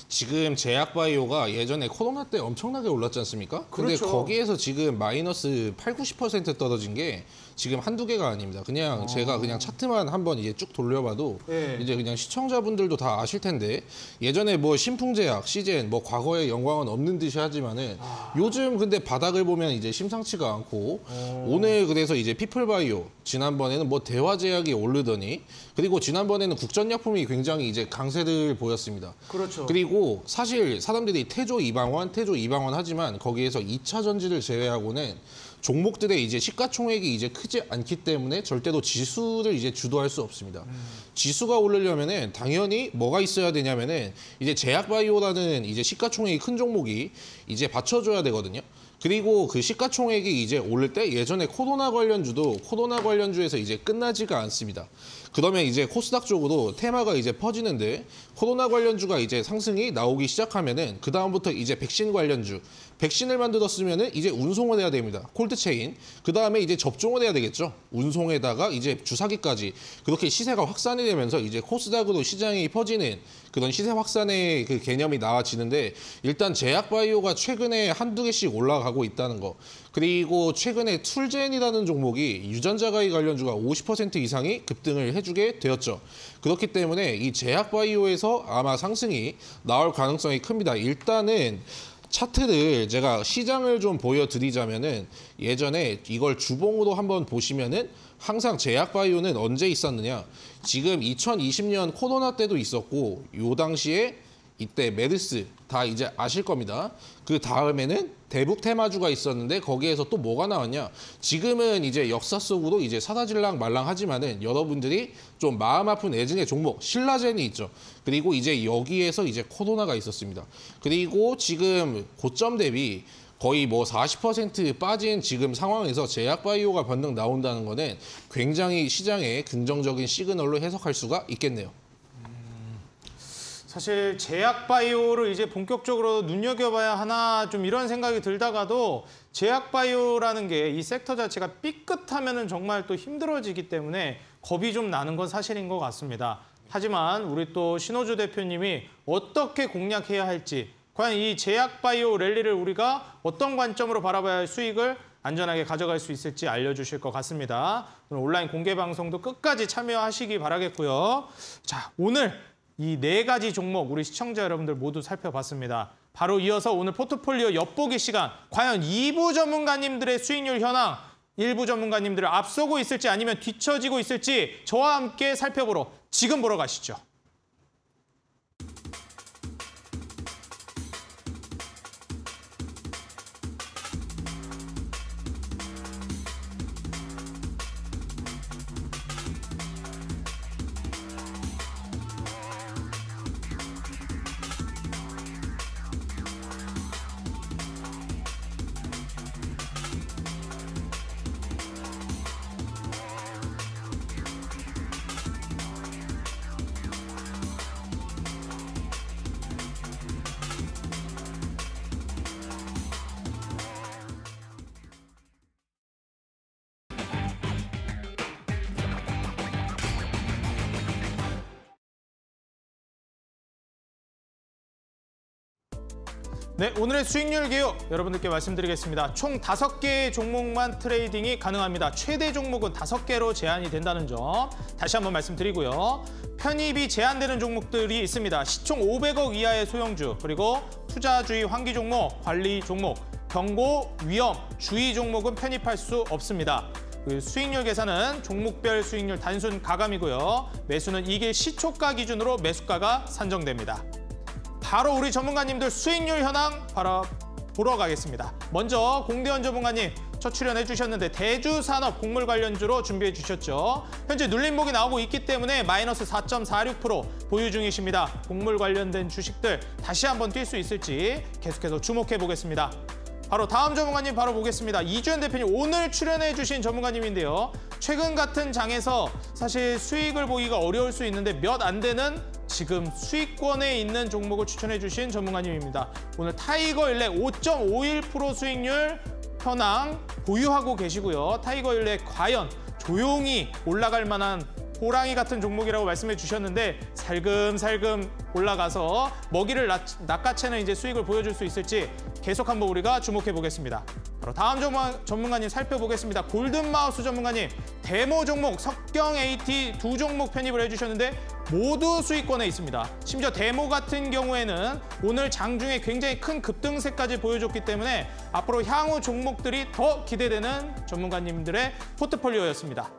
지금 제약바이오가 예전에 코로나 때 엄청나게 올랐지 않습니까? 근데 그렇죠. 거기에서 지금 마이너스 팔, 구십 퍼센트 떨어진 게 지금 한두 개가 아닙니다. 그냥 아. 제가 그냥 차트만 한번 이제 쭉 돌려봐도 네. 이제 그냥 시청자분들도 다 아실 텐데 예전에 뭐 신풍제약, 시젠, 뭐 과거의 영광은 없는 듯이 하지만은 아. 요즘 근데 바닥을 보면 이제 심상치가 않고 오늘 그래서 이제 피플바이오 지난번에는 뭐 대화제약이 오르더니 그리고 지난번에는 국전약품이 굉장히 이제 강세를 보였습니다. 그렇죠. 그리고 사실 사람들이 태조 이방원, 태조 이방원 하지만 거기에서 이 차 전지를 제외하고는 종목들의 이제 시가총액이 이제 크지 않기 때문에 절대로 지수를 이제 주도할 수 없습니다. 음. 지수가 오르려면은 당연히 뭐가 있어야 되냐면은 이제 제약바이오라는 이제 시가총액이 큰 종목이 이제 받쳐줘야 되거든요. 그리고 그 시가총액이 이제 오를 때 예전에 코로나 관련주도 코로나 관련주에서 이제 끝나지가 않습니다. 그러면 이제 코스닥 쪽으로 테마가 이제 퍼지는데 코로나 관련주가 이제 상승이 나오기 시작하면은 그 다음부터 이제 백신 관련주, 백신을 만들었으면은 이제 운송을 해야 됩니다. 콜드체인. 그 다음에 이제 접종을 해야 되겠죠. 운송에다가 이제 주사기까지 그렇게 시세가 확산이 되면서 이제 코스닥으로 시장이 퍼지는 그런 시세 확산의 그 개념이 나와지는데 일단 제약바이오가 최근에 한두 개씩 올라가고 있다는 거. 그리고 최근에 툴젠이라는 종목이 유전자가위 관련주가 오십 퍼센트 이상이 급등을 해주게 되었죠. 그렇기 때문에 이 제약바이오에서 아마 상승이 나올 가능성이 큽니다. 일단은 차트를 제가 시장을 좀 보여드리자면은 예전에 이걸 주봉으로 한번 보시면은 항상 제약바이오는 언제 있었느냐. 지금 이천이십 년 코로나 때도 있었고 요 당시에 이때 메르스 다 이제 아실 겁니다. 그 다음에는 대북 테마주가 있었는데 거기에서 또 뭐가 나왔냐. 지금은 이제 역사 속으로 이제 사라질랑 말랑하지만은 여러분들이 좀 마음 아픈 애증의 종목 신라젠이 있죠. 그리고 이제 여기에서 이제 코로나가 있었습니다. 그리고 지금 고점 대비 거의 뭐 사십 퍼센트 빠진 지금 상황에서 제약바이오가 번능 나온다는 거는 굉장히 시장에 긍정적인 시그널로 해석할 수가 있겠네요. 사실 제약바이오를 이제 본격적으로 눈여겨봐야 하나 좀 이런 생각이 들다가도 제약바이오라는 게 이 섹터 자체가 삐끗하면은 정말 또 힘들어지기 때문에 겁이 좀 나는 건 사실인 것 같습니다. 하지만 우리 또 신호주 대표님이 어떻게 공략해야 할지 과연 이 제약바이오 랠리를 우리가 어떤 관점으로 바라봐야 할 수익을 안전하게 가져갈 수 있을지 알려주실 것 같습니다. 오늘 온라인 공개 방송도 끝까지 참여하시기 바라겠고요. 자, 오늘 이 네 가지 종목 우리 시청자 여러분들 모두 살펴봤습니다. 바로 이어서 오늘 포트폴리오 엿보기 시간, 과연 이 부 전문가님들의 수익률 현황, 일 부 전문가님들을 앞서고 있을지 아니면 뒤처지고 있을지 저와 함께 살펴보러 지금 보러 가시죠. 네, 오늘의 수익률 개요 여러분들께 말씀드리겠습니다. 총 다섯 개의 종목만 트레이딩이 가능합니다. 최대 종목은 다섯 개로 제한이 된다는 점 다시 한번 말씀드리고요. 편입이 제한되는 종목들이 있습니다. 시총 오백억 이하의 소형주, 그리고 투자주의 환기 종목, 관리 종목, 경고, 위험, 주의 종목은 편입할 수 없습니다. 그 수익률 계산은 종목별 수익률 단순 가감이고요. 매수는 이길 시초가 기준으로 매수가가 산정됩니다. 바로 우리 전문가님들 수익률 현황 바로 보러 가겠습니다. 먼저 공대원 전문가님 첫 출연해 주셨는데 대주산업 곡물 관련주로 준비해 주셨죠. 현재 눌림목이 나오고 있기 때문에 마이너스 사 점 사육 퍼센트 보유 중이십니다. 곡물 관련된 주식들 다시 한번 뛸 수 있을지 계속해서 주목해 보겠습니다. 바로 다음 전문가님 바로 보겠습니다. 이주연 대표님 오늘 출연해 주신 전문가님인데요. 최근 같은 장에서 사실 수익을 보기가 어려울 수 있는데 몇 안 되는 지금 수익권에 있는 종목을 추천해 주신 전문가님입니다. 오늘 타이거 일렉 오 점 오일 퍼센트 수익률 현황 보유하고 계시고요. 타이거 일렉 과연 조용히 올라갈 만한 호랑이 같은 종목이라고 말씀해 주셨는데 살금살금 올라가서 먹이를 낚, 낚아채는 이제 수익을 보여줄 수 있을지 계속 한번 우리가 주목해 보겠습니다. 바로 다음 전문가, 전문가님 살펴보겠습니다. 골든마우스 전문가님 데모 종목 석경 에이티 두 종목 편입을 해주셨는데 모두 수익권에 있습니다. 심지어 데모 같은 경우에는 오늘 장중에 굉장히 큰 급등세까지 보여줬기 때문에 앞으로 향후 종목들이 더 기대되는 전문가님들의 포트폴리오였습니다.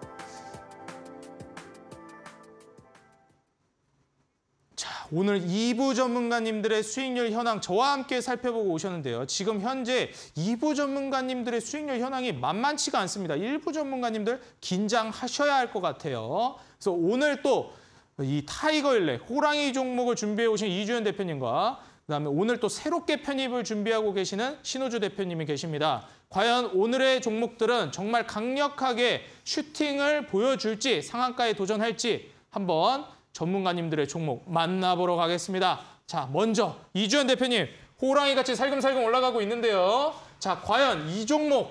오늘 이 부 전문가님들의 수익률 현황 저와 함께 살펴보고 오셨는데요. 지금 현재 이 부 전문가님들의 수익률 현황이 만만치가 않습니다. 일 부 전문가님들 긴장하셔야 할 것 같아요. 그래서 오늘 또 이 타이거 일렉, 호랑이 종목을 준비해 오신 이주연 대표님과 그다음에 오늘 또 새롭게 편입을 준비하고 계시는 신호주 대표님이 계십니다. 과연 오늘의 종목들은 정말 강력하게 슈팅을 보여줄지 상한가에 도전할지 한번 전문가님들의 종목 만나보러 가겠습니다. 자, 먼저 이주연 대표님, 호랑이같이 살금살금 올라가고 있는데요. 자, 과연 이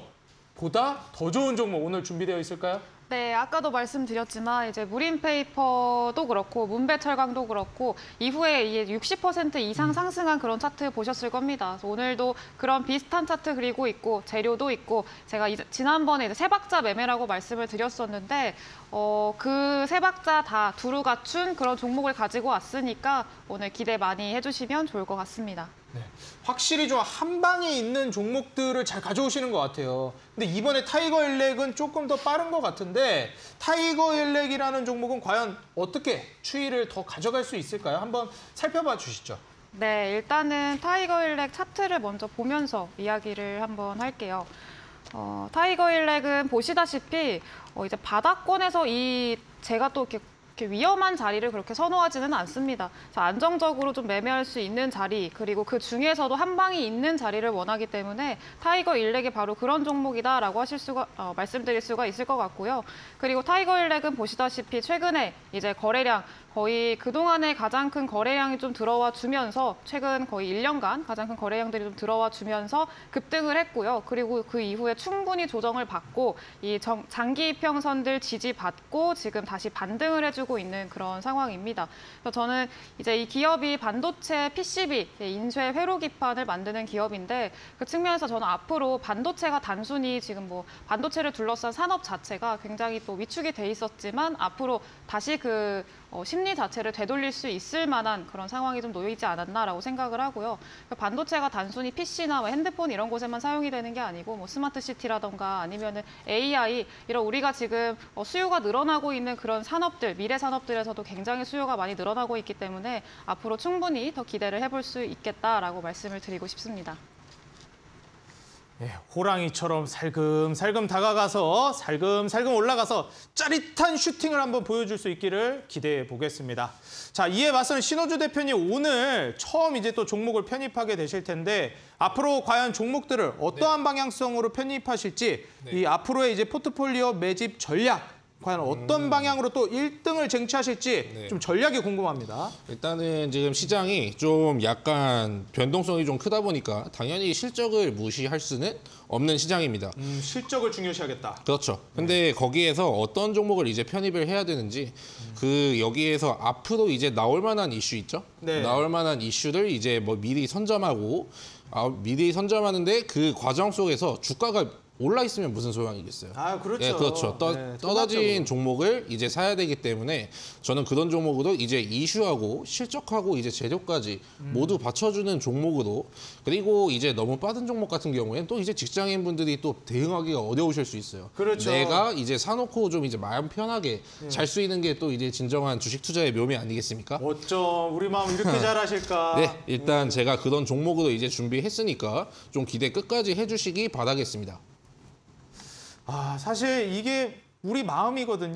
종목보다 더 좋은 종목 오늘 준비되어 있을까요? 네, 아까도 말씀드렸지만 이제 무림페이퍼도 그렇고 문배철강도 그렇고 이후에 이게 육십 퍼센트 이상 상승한 그런 차트 보셨을 겁니다. 그래서 오늘도 그런 비슷한 차트 그리고 있고 재료도 있고 제가 이제 지난번에 이제 세 박자 매매라고 말씀을 드렸었는데 어, 그 세 박자 다 두루 갖춘 그런 종목을 가지고 왔으니까 오늘 기대 많이 해주시면 좋을 것 같습니다. 네, 확실히 좀 한 방에 있는 종목들을 잘 가져오시는 것 같아요. 근데 이번에 타이거 일렉은 조금 더 빠른 것 같은데 타이거 일렉이라는 종목은 과연 어떻게 추이를 더 가져갈 수 있을까요? 한번 살펴봐 주시죠. 네, 일단은 타이거 일렉 차트를 먼저 보면서 이야기를 한번 할게요. 어, 타이거 일렉은 보시다시피 어, 이제 바닥권에서 이 제가 또 이렇게 이렇게 위험한 자리를 그렇게 선호하지는 않습니다. 안정적으로 좀 매매할 수 있는 자리, 그리고 그 중에서도 한 방이 있는 자리를 원하기 때문에 타이거 일렉이 바로 그런 종목이다라고 하실 수가 어, 말씀드릴 수가 있을 것 같고요. 그리고 타이거 일렉은 보시다시피 최근에 이제 거래량 거의 그동안에 가장 큰 거래량이 좀 들어와 주면서 최근 거의 일 년간 가장 큰 거래량들이 좀 들어와 주면서 급등을 했고요. 그리고 그 이후에 충분히 조정을 받고 이 정, 장기 이평선들 지지받고 지금 다시 반등을 해주고 있는 그런 상황입니다. 그래서 저는 이제 이 기업이 반도체 피씨비, 인쇄 회로 기판을 만드는 기업인데 그 측면에서 저는 앞으로 반도체가 단순히 지금 뭐 반도체를 둘러싼 산업 자체가 굉장히 또 위축이 돼 있었지만 앞으로 다시 그 어, 심리 자체를 되돌릴 수 있을 만한 그런 상황이 좀 놓이지 않았나라고 생각을 하고요. 반도체가 단순히 피씨나 뭐 핸드폰 이런 곳에만 사용이 되는 게 아니고 뭐 스마트 시티라던가 아니면은 에이아이 이런 우리가 지금 어, 수요가 늘어나고 있는 그런 산업들, 미래 산업들에서도 굉장히 수요가 많이 늘어나고 있기 때문에 앞으로 충분히 더 기대를 해볼 수 있겠다라고 말씀을 드리고 싶습니다. 예, 호랑이처럼 살금살금 다가가서 살금살금 올라가서 짜릿한 슈팅을 한번 보여줄 수 있기를 기대해 보겠습니다. 자, 이에 맞서는 신호주 대표님 오늘 처음 이제 또 종목을 편입하게 되실 텐데 앞으로 과연 종목들을 어떠한 네. 방향성으로 편입하실지 네. 이 앞으로의 이제 포트폴리오 매집 전략 과연 어떤 음. 방향으로 또 일 등을 쟁취하실지 네. 좀 전략이 궁금합니다. 일단은 지금 시장이 좀 약간 변동성이 좀 크다 보니까 당연히 실적을 무시할 수는 없는 시장입니다. 음, 실적을 중요시하겠다. 그렇죠. 근데 네. 거기에서 어떤 종목을 이제 편입을 해야 되는지 음. 그 여기에서 앞으로 이제 나올 만한 이슈 있죠? 네. 나올 만한 이슈를 이제 뭐 미리 선점하고 아, 미리 선점하는데 그 과정 속에서 주가가 올라 있으면 무슨 소용이겠어요? 아, 그렇죠. 예, 그렇죠. 떠, 네, 떨어진 종목을 이제 사야 되기 때문에 저는 그런 종목으로 이제 이슈하고 실적하고 이제 재료까지 음. 모두 받쳐주는 종목으로 그리고 이제 너무 빠른 종목 같은 경우에는 또 이제 직장인분들이 또 대응하기가 어려우실 수 있어요. 그렇죠. 내가 이제 사놓고 좀 이제 마음 편하게 네. 잘 수 있는 게 또 이제 진정한 주식 투자의 묘미 아니겠습니까? 어쩜 우리 마음 이렇게 잘하실까? 네, 일단 음. 제가 그런 종목으로 이제 준비했으니까 좀 기대 끝까지 해주시기 바라겠습니다. 아, 사실 이게 우리 마음이거든요.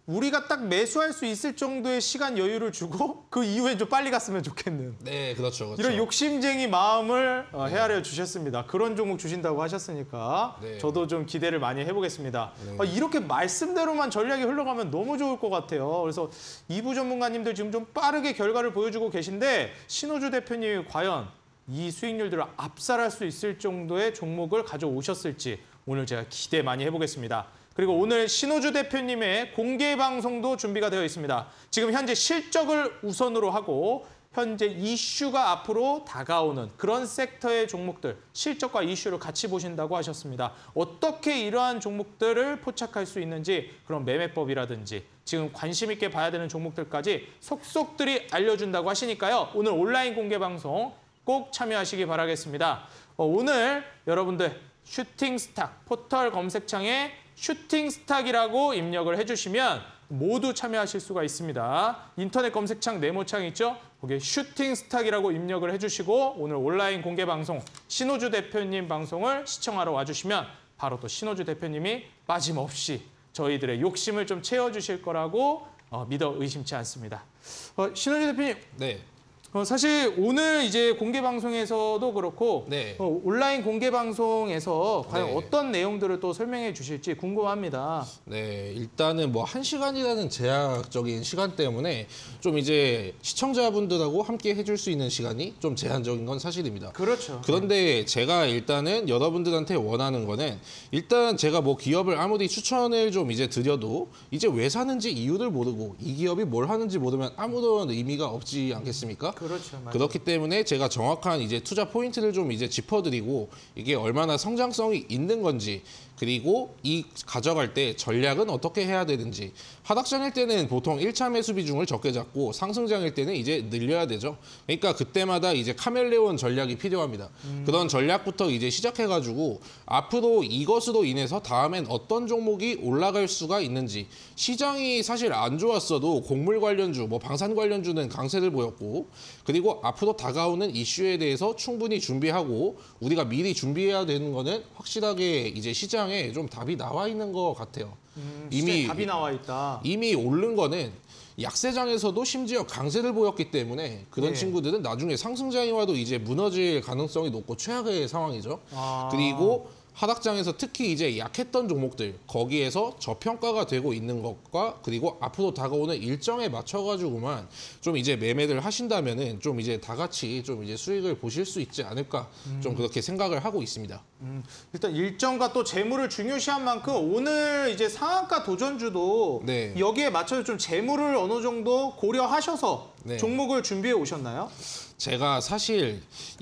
우리가 딱 매수할 수 있을 정도의 시간 여유를 주고 그 이후에 좀 빨리 갔으면 좋겠는 네, 그렇죠. 그렇죠. 이런 욕심쟁이 마음을 어, 헤아려 주셨습니다. 그런 종목 주신다고 하셨으니까 네. 저도 좀 기대를 많이 해보겠습니다. 네. 어, 이렇게 말씀대로만 전략이 흘러가면 너무 좋을 것 같아요. 그래서 이 부 전문가님들 지금 좀 빠르게 결과를 보여주고 계신데 신호주 대표님이 과연 이 수익률들을 압살할 수 있을 정도의 종목을 가져오셨을지 오늘 제가 기대 많이 해보겠습니다. 그리고 오늘 신호주 대표님의 공개 방송도 준비가 되어 있습니다. 지금 현재 실적을 우선으로 하고 현재 이슈가 앞으로 다가오는 그런 섹터의 종목들, 실적과 이슈를 같이 보신다고 하셨습니다. 어떻게 이러한 종목들을 포착할 수 있는지 그런 매매법이라든지 지금 관심 있게 봐야 되는 종목들까지 속속들이 알려준다고 하시니까요. 오늘 온라인 공개 방송 꼭 참여하시기 바라겠습니다. 어, 오늘 여러분들 슈팅스탁 포털 검색창에 슈팅스탁이라고 입력을 해주시면 모두 참여하실 수가 있습니다. 인터넷 검색창 네모창 있죠? 거기에 슈팅스탁이라고 입력을 해주시고 오늘 온라인 공개 방송 신호주 대표님 방송을 시청하러 와주시면 바로 또 신호주 대표님이 빠짐없이 저희들의 욕심을 좀 채워주실 거라고 어, 믿어 의심치 않습니다. 어, 신호주 대표님. 네. 어, 사실 오늘 이제 공개 방송에서도 그렇고 네. 어, 온라인 공개 방송에서 과연 네. 어떤 내용들을 또 설명해 주실지 궁금합니다. 네, 일단은 뭐 한 시간이라는 제약적인 시간 때문에 좀 이제 시청자분들하고 함께 해줄 수 있는 시간이 좀 제한적인 건 사실입니다. 그렇죠. 그런데 제가 일단은 여러분들한테 원하는 거는 일단 제가 뭐 기업을 아무리 추천을 좀 이제 드려도 이제 왜 사는지 이유를 모르고 이 기업이 뭘 하는지 모르면 아무런 의미가 없지 않겠습니까? 그렇죠. 맞아요. 그렇기 때문에 제가 정확한 이제 투자 포인트를 좀 이제 짚어드리고 이게 얼마나 성장성이 있는 건지 그리고 이 가져갈 때 전략은 어떻게 해야 되는지 하락장일 때는 보통 일 차 매수 비중을 적게 잡고 상승장일 때는 이제 늘려야 되죠. 그러니까 그때마다 이제 카멜레온 전략이 필요합니다. 음. 그런 전략부터 이제 시작해가지고 앞으로 이것으로 인해서 다음엔 어떤 종목이 올라갈 수가 있는지 시장이 사실 안 좋았어도 곡물 관련주, 뭐 방산 관련주는 강세를 보였고 그리고 앞으로 다가오는 이슈에 대해서 충분히 준비하고 우리가 미리 준비해야 되는 거는 확실하게 이제 시장에 좀 답이 나와 있는 것 같아요. 음, 이미 답이 나와 있다. 이미 오른 거는 약세장에서도 심지어 강세를 보였기 때문에 그런 네. 친구들은 나중에 상승장이 와도 이제 무너질 가능성이 높고 최악의 상황이죠. 아. 그리고 하락장에서 특히 이제 약했던 종목들 거기에서 저평가가 되고 있는 것과 그리고 앞으로 다가오는 일정에 맞춰가지고만 좀 이제 매매를 하신다면은 좀 이제 다 같이 좀 이제 수익을 보실 수 있지 않을까 음. 좀 그렇게 생각을 하고 있습니다. 음, 일단 일정과 또 재물을 중요시한 만큼 오늘 이제 상한가 도전주도 네. 여기에 맞춰서 좀 재물을 어느 정도 고려하셔서 네. 종목을 준비해 오셨나요? 제가 사실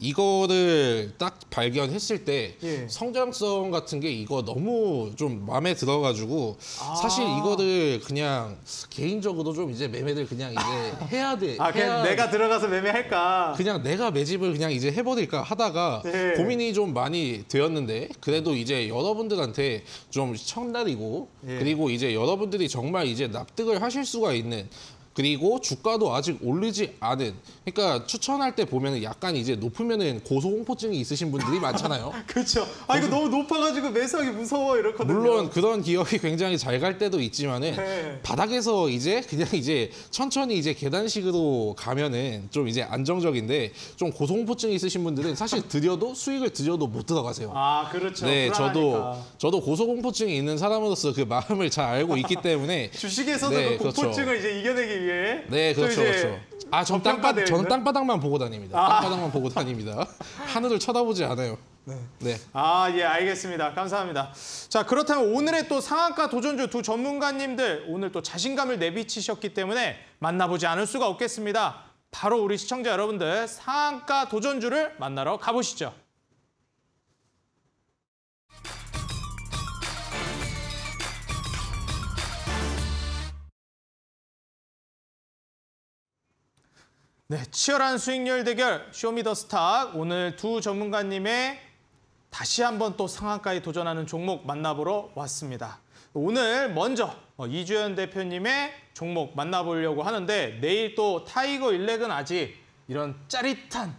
이거를 딱 발견했을 때 예. 성장성 같은 게 이거 너무 좀 마음에 들어가지고 아. 사실 이거를 그냥 개인적으로 좀 이제 매매를 그냥 이제 해야 돼. 아, 그냥 해야 내가 들어가서 매매할까? 그냥 내가 매집을 그냥 이제 해버릴까 하다가 네. 고민이 좀 많이 되었는데 그래도 이제 여러분들한테 좀 첫날이고 예. 그리고 이제 여러분들이 정말 이제 납득을 하실 수가 있는 그리고 주가도 아직 오르지 않은 그러니까 추천할 때 보면은 약간 이제 높으면은 고소공포증이 있으신 분들이 많잖아요. 그렇죠. 아, 이거 너무 높아가지고 매수하기 무서워 이렇거든요. 물론 그런 기업이 굉장히 잘 갈 때도 있지만은 네. 바닥에서 이제 그냥 이제 천천히 이제 계단식으로 가면은 좀 이제 안정적인데 좀 고소공포증이 있으신 분들은 사실 들여도 수익을 들여도 못 들어가세요. 아, 그렇죠. 네, 저도 불안하니까. 저도 고소공포증이 있는 사람으로서 그 마음을 잘 알고 있기 때문에 주식에서도 네, 그 그렇죠. 공포증을 이제 이겨내기 위해 네, 또 그렇죠, 이제 그렇죠. 아, 전 땅바, 저평가되어 저는 있는? 땅바닥만 보고 다닙니다. 아. 땅바닥만 보고 다닙니다. 하늘을 쳐다보지 않아요. 네. 네. 아, 예, 알겠습니다. 감사합니다. 자, 그렇다면 오늘의 또 상한가 도전주 두 전문가님들 오늘 또 자신감을 내비치셨기 때문에 만나보지 않을 수가 없겠습니다. 바로 우리 시청자 여러분들 상한가 도전주를 만나러 가보시죠. 네, 치열한 수익률 대결 쇼미더스탁 오늘 두 전문가님의 다시 한번 또 상한가에 도전하는 종목 만나보러 왔습니다. 오늘 먼저 이주연 대표님의 종목 만나보려고 하는데 내일 또 타이거 일렉은 아직 이런 짜릿한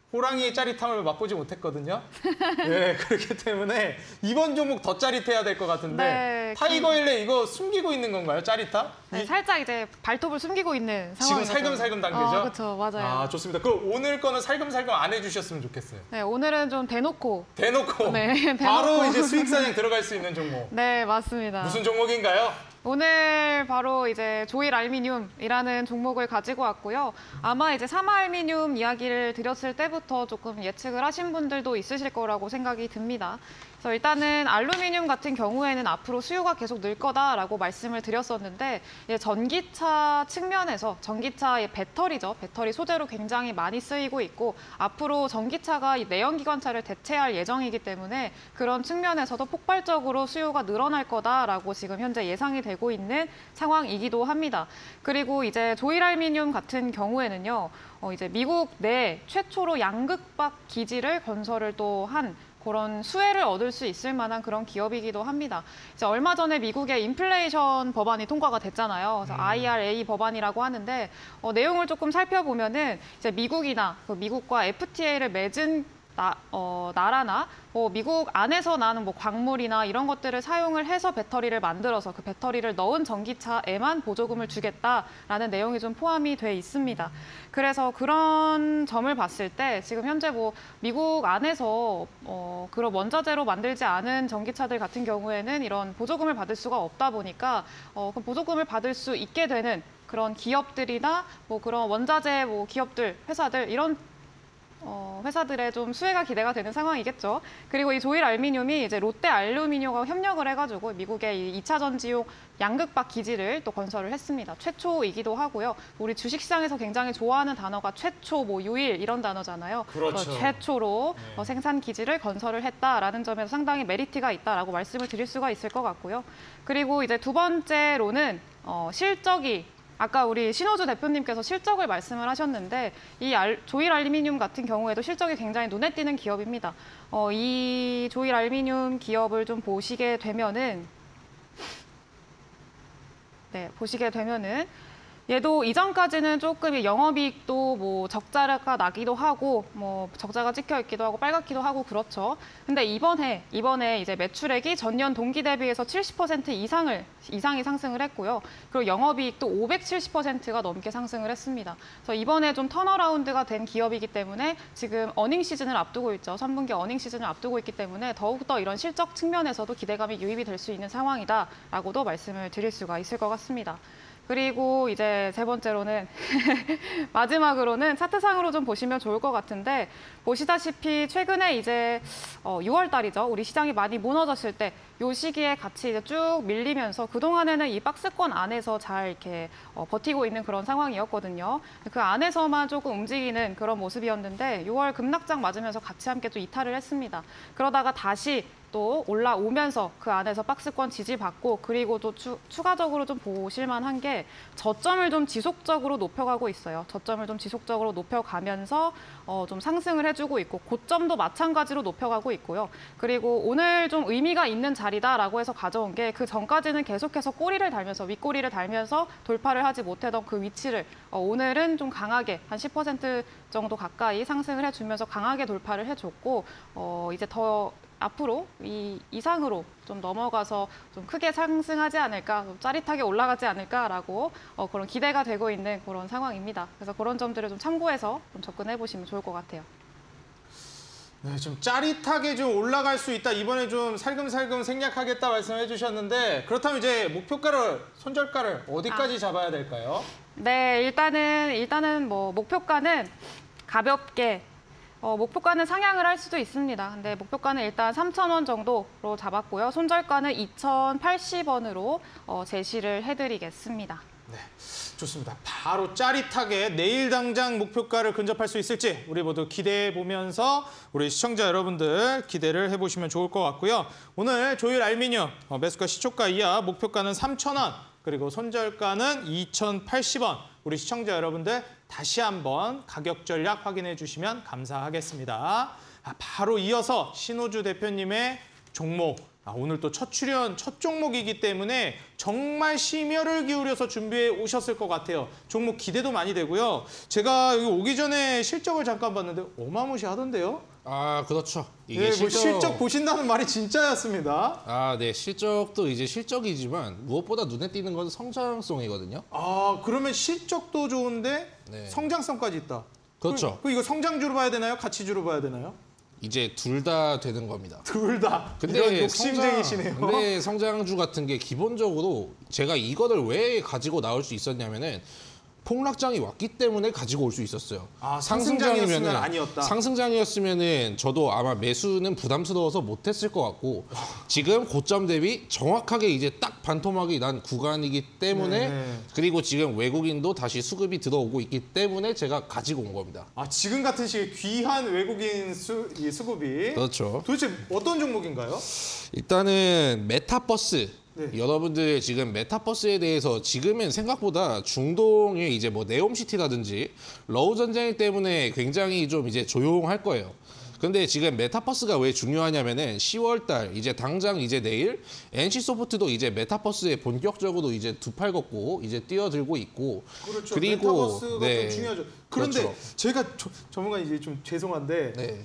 호랑이의 짜릿함을 맛보지 못했거든요. 네, 그렇기 때문에 이번 종목 더 짜릿해야 될 것 같은데 네, 타이거일레 이거 숨기고 있는 건가요, 짜릿함? 네, 이- 살짝 이제 발톱을 숨기고 있는 지금 상황이죠. 살금살금 당기죠? 어, 그렇죠, 맞아요. 아, 좋습니다. 그 오늘 거는 살금살금 안 해주셨으면 좋겠어요. 네, 오늘은 좀 대놓고. 대놓고 네, 바로 대놓고. 이제 수익사냥 들어갈 수 있는 종목. 네, 맞습니다. 무슨 종목인가요? 오늘 바로 이제 조일 알미늄이라는 종목을 가지고 왔고요. 아마 이제 삼화알미늄 이야기를 드렸을 때부터 조금 예측을 하신 분들도 있으실 거라고 생각이 듭니다. 그래서 일단은 알루미늄 같은 경우에는 앞으로 수요가 계속 늘 거다라고 말씀을 드렸었는데 이제 전기차 측면에서 전기차의 배터리죠. 배터리 소재로 굉장히 많이 쓰이고 있고 앞으로 전기차가 이 내연기관차를 대체할 예정이기 때문에 그런 측면에서도 폭발적으로 수요가 늘어날 거다라고 지금 현재 예상이 되고 있는 상황이기도 합니다. 그리고 이제 조일알미늄 같은 경우에는요. 어 이제 미국 내 최초로 양극박 기지를 건설을 또 한 그런 수혜를 얻을 수 있을 만한 그런 기업이기도 합니다. 이제 얼마 전에 미국의 인플레이션 법안이 통과가 됐잖아요. 그래서 아이알에이 법안이라고 하는데 어, 내용을 조금 살펴보면은 이제 미국이나 그 미국과 에프티에이를 맺은 나, 어, 나라나 뭐 미국 안에서 나는 뭐 광물이나 이런 것들을 사용을 해서 배터리를 만들어서 그 배터리를 넣은 전기차에만 보조금을 주겠다라는 내용이 좀 포함이 돼 있습니다. 그래서 그런 점을 봤을 때 지금 현재 뭐 미국 안에서 어, 그런 원자재로 만들지 않은 전기차들 같은 경우에는 이런 보조금을 받을 수가 없다 보니까 어, 그 보조금을 받을 수 있게 되는 그런 기업들이나 뭐 그런 원자재 뭐 기업들, 회사들 이런 어, 회사들의 좀 수혜가 기대가 되는 상황이겠죠. 그리고 이 조일 알미늄이 이제 롯데 알루미늄과 협력을 해가지고 미국의 이 차 전지용 양극박 기지를 또 건설을 했습니다. 최초이기도 하고요. 우리 주식시장에서 굉장히 좋아하는 단어가 최초, 뭐 유일 이런 단어잖아요. 그렇죠. 어, 최초로 네. 어, 생산 기지를 건설을 했다라는 점에서 상당히 메리트가 있다라고 말씀을 드릴 수가 있을 것 같고요. 그리고 이제 두 번째로는 어, 실적이 아까 우리 신호주 대표님께서 실적을 말씀을 하셨는데 이 알, 조일 알루미늄 같은 경우에도 실적이 굉장히 눈에 띄는 기업입니다. 어, 이 조일 알루미늄 기업을 좀 보시게 되면은 네, 보시게 되면은 얘도 이전까지는 조금 영업이익도 뭐 적자가 나기도 하고 뭐 적자가 찍혀 있기도 하고 빨갛기도 하고 그렇죠. 근데 이번에 이번에 이제 매출액이 전년 동기 대비해서 칠십 퍼센트 이상을 이상이 상승을 했고요. 그리고 영업이익도 오백칠십 퍼센트가 넘게 상승을 했습니다. 그래서 이번에 좀 턴어라운드가 된 기업이기 때문에 지금 어닝 시즌을 앞두고 있죠. 삼 분기 어닝 시즌을 앞두고 있기 때문에 더욱더 이런 실적 측면에서도 기대감이 유입이 될 수 있는 상황이다라고도 말씀을 드릴 수가 있을 것 같습니다. 그리고 이제 세 번째로는 마지막으로는 차트상으로 좀 보시면 좋을 것 같은데 보시다시피 최근에 이제 어, 유월 달이죠. 우리 시장이 많이 무너졌을 때 이 시기에 같이 이제 쭉 밀리면서 그동안에는 이 박스권 안에서 잘 이렇게 어, 버티고 있는 그런 상황이었거든요. 그 안에서만 조금 움직이는 그런 모습이었는데 유월 급락장 맞으면서 같이 함께 또 이탈을 했습니다. 그러다가 다시 또 올라오면서 그 안에서 박스권 지지받고 그리고 또 추, 추가적으로 좀 보실만한 게 저점을 좀 지속적으로 높여가고 있어요. 저점을 좀 지속적으로 높여가면서 어, 좀 상승을 해주고 있고 고점도 마찬가지로 높여가고 있고요. 그리고 오늘 좀 의미가 있는 자리다라고 해서 가져온 게 그 전까지는 계속해서 꼬리를 달면서 윗꼬리를 달면서 돌파를 하지 못하던 그 위치를 어, 오늘은 좀 강하게 한 십 퍼센트 정도 가까이 상승을 해주면서 강하게 돌파를 해줬고 어, 이제 더 앞으로 이 이상으로 좀 넘어가서 좀 크게 상승하지 않을까, 좀 짜릿하게 올라가지 않을까라고 어, 그런 기대가 되고 있는 그런 상황입니다. 그래서 그런 점들을 좀 참고해서 좀 접근해 보시면 좋을 것 같아요. 네, 좀 짜릿하게 좀 올라갈 수 있다. 이번에 좀 살금살금 생략하겠다 말씀해 주셨는데 그렇다면 이제 목표가를, 손절가를 어디까지 아. 잡아야 될까요? 네, 일단은 일단은 뭐 목표가는 가볍게 어, 목표가는 상향을 할 수도 있습니다. 근데 목표가는 일단 삼천 원 정도로 잡았고요. 손절가는 이천팔십 원으로 어, 제시를 해드리겠습니다. 네, 좋습니다. 바로 짜릿하게 내일 당장 목표가를 근접할 수 있을지 우리 모두 기대해 보면서 우리 시청자 여러분들 기대를 해보시면 좋을 것 같고요. 오늘 조일 알미늄 어, 매수가 시초가 이하 목표가는 삼천 원 그리고 손절가는 이천팔십 원. 우리 시청자 여러분들 다시 한번 가격 전략 확인해 주시면 감사하겠습니다. 아, 바로 이어서 신호주 대표님의 종목 아, 오늘 또 첫 출연, 첫 종목이기 때문에 정말 심혈을 기울여서 준비해 오셨을 것 같아요. 종목 기대도 많이 되고요. 제가 여기 오기 전에 실적을 잠깐 봤는데 어마무시하던데요? 아, 그렇죠. 이게 예, 뭐 실적... 실적 보신다는 말이 진짜였습니다. 아, 네. 실적도 이제 실적이지만 무엇보다 눈에 띄는 건 성장성이거든요. 아, 그러면 실적도 좋은데 네. 성장성까지 있다. 그렇죠. 그, 그 이거 성장주로 봐야 되나요? 가치주로 봐야 되나요? 이제 둘 다 되는 겁니다. 둘 다. 근데 이런 욕심쟁이시네요. 성장, 근데 성장주 같은 게 기본적으로 제가 이거를 왜 가지고 나올 수 있었냐면은 폭락장이 왔기 때문에 가지고 올 수 있었어요. 아, 상승장이었으면 상승장이면은- 아니었다. 상승장이었으면은 저도 아마 매수는 부담스러워서 못했을 것 같고 지금 고점 대비 정확하게 이제 딱 반토막이 난 구간이기 때문에 네. 그리고 지금 외국인도 다시 수급이 들어오고 있기 때문에 제가 가지고 온 겁니다. 아, 지금 같은 시기에 귀한 외국인 수, 이 수급이 그렇죠. 도대체 어떤 종목인가요? 일단은 메타버스. 네. 여러분들 지금 메타버스에 대해서 지금은 생각보다 중동의 이제 뭐 네옴시티라든지 러우 전쟁 때문에 굉장히 좀 이제 조용할 거예요. 근데 지금 메타버스가 왜 중요하냐면은 시월 달 이제 당장 이제 내일 엔씨소프트도 이제 메타버스에 본격적으로 이제 두 팔 걷고 이제 뛰어들고 있고 그렇죠. 그리고 메타버스가 네. 좀 중요하죠. 그런데 그렇죠. 제가 조, 전문가 이제 좀 죄송한데 네.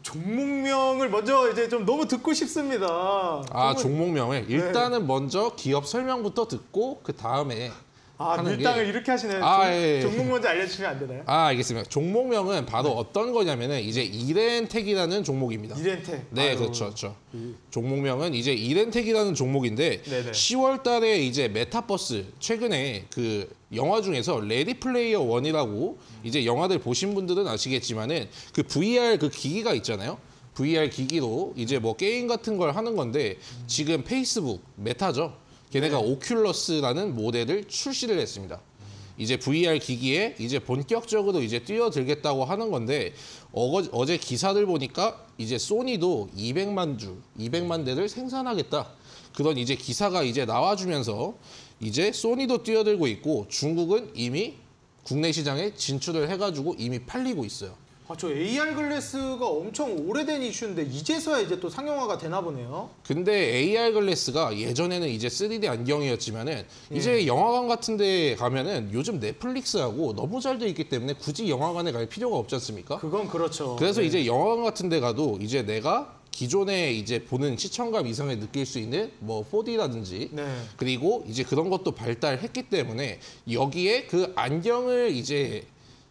종목명을 먼저 이제 좀 너무 듣고 싶습니다. 아, 종목- 종목명을 일단은 먼저 기업 설명부터 듣고 그 다음에 아, 하는 밀당을 게- 이렇게 하시네요. 아, 종, 예, 예. 종목 먼저 알려주시면 안 되나요? 아, 알겠습니다. 종목명은 바로 어떤 거냐면은 이제 이렌텍이라는 종목입니다. 이렌텍. 네, 아유, 그렇죠, 그렇죠. 종목명은 이제 이렌텍이라는 종목인데 네네. 시월 달에 이제 메타버스 최근에 그 영화 중에서 레디 플레이어 원이라고 이제 영화들 보신 분들은 아시겠지만은 그 브이알 그 기기가 있잖아요. 브이알 기기로 이제 뭐 게임 같은 걸 하는 건데 지금 페이스북 메타죠. 걔네가 네. 오큘러스라는 모델을 출시를 했습니다. 이제 브이알 기기에 이제 본격적으로 이제 뛰어들겠다고 하는 건데 어, 어제 기사를 보니까 이제 소니도 이백만 주, 이백만 대를 생산하겠다. 그런 이제 기사가 이제 나와주면서 이제 소니도 뛰어들고 있고 중국은 이미 국내 시장에 진출을 해가지고 이미 팔리고 있어요. 아, 저 에이알 글래스가 엄청 오래된 이슈인데 이제서야 이제 또 상용화가 되나 보네요. 근데 에이알 글래스가 예전에는 이제 쓰리디 안경이었지만은 이제 영화관 같은 데 가면은 요즘 넷플릭스하고 너무 잘 돼 있기 때문에 굳이 영화관에 갈 필요가 없지 않습니까? 그건 그렇죠. 그래서 네. 이제 영화관 같은 데 가도 이제 내가 기존에 이제 보는 시청감 이상을 느낄 수 있는 뭐 포디라든지 네. 그리고 이제 그런 것도 발달했기 때문에 여기에 그 안경을 이제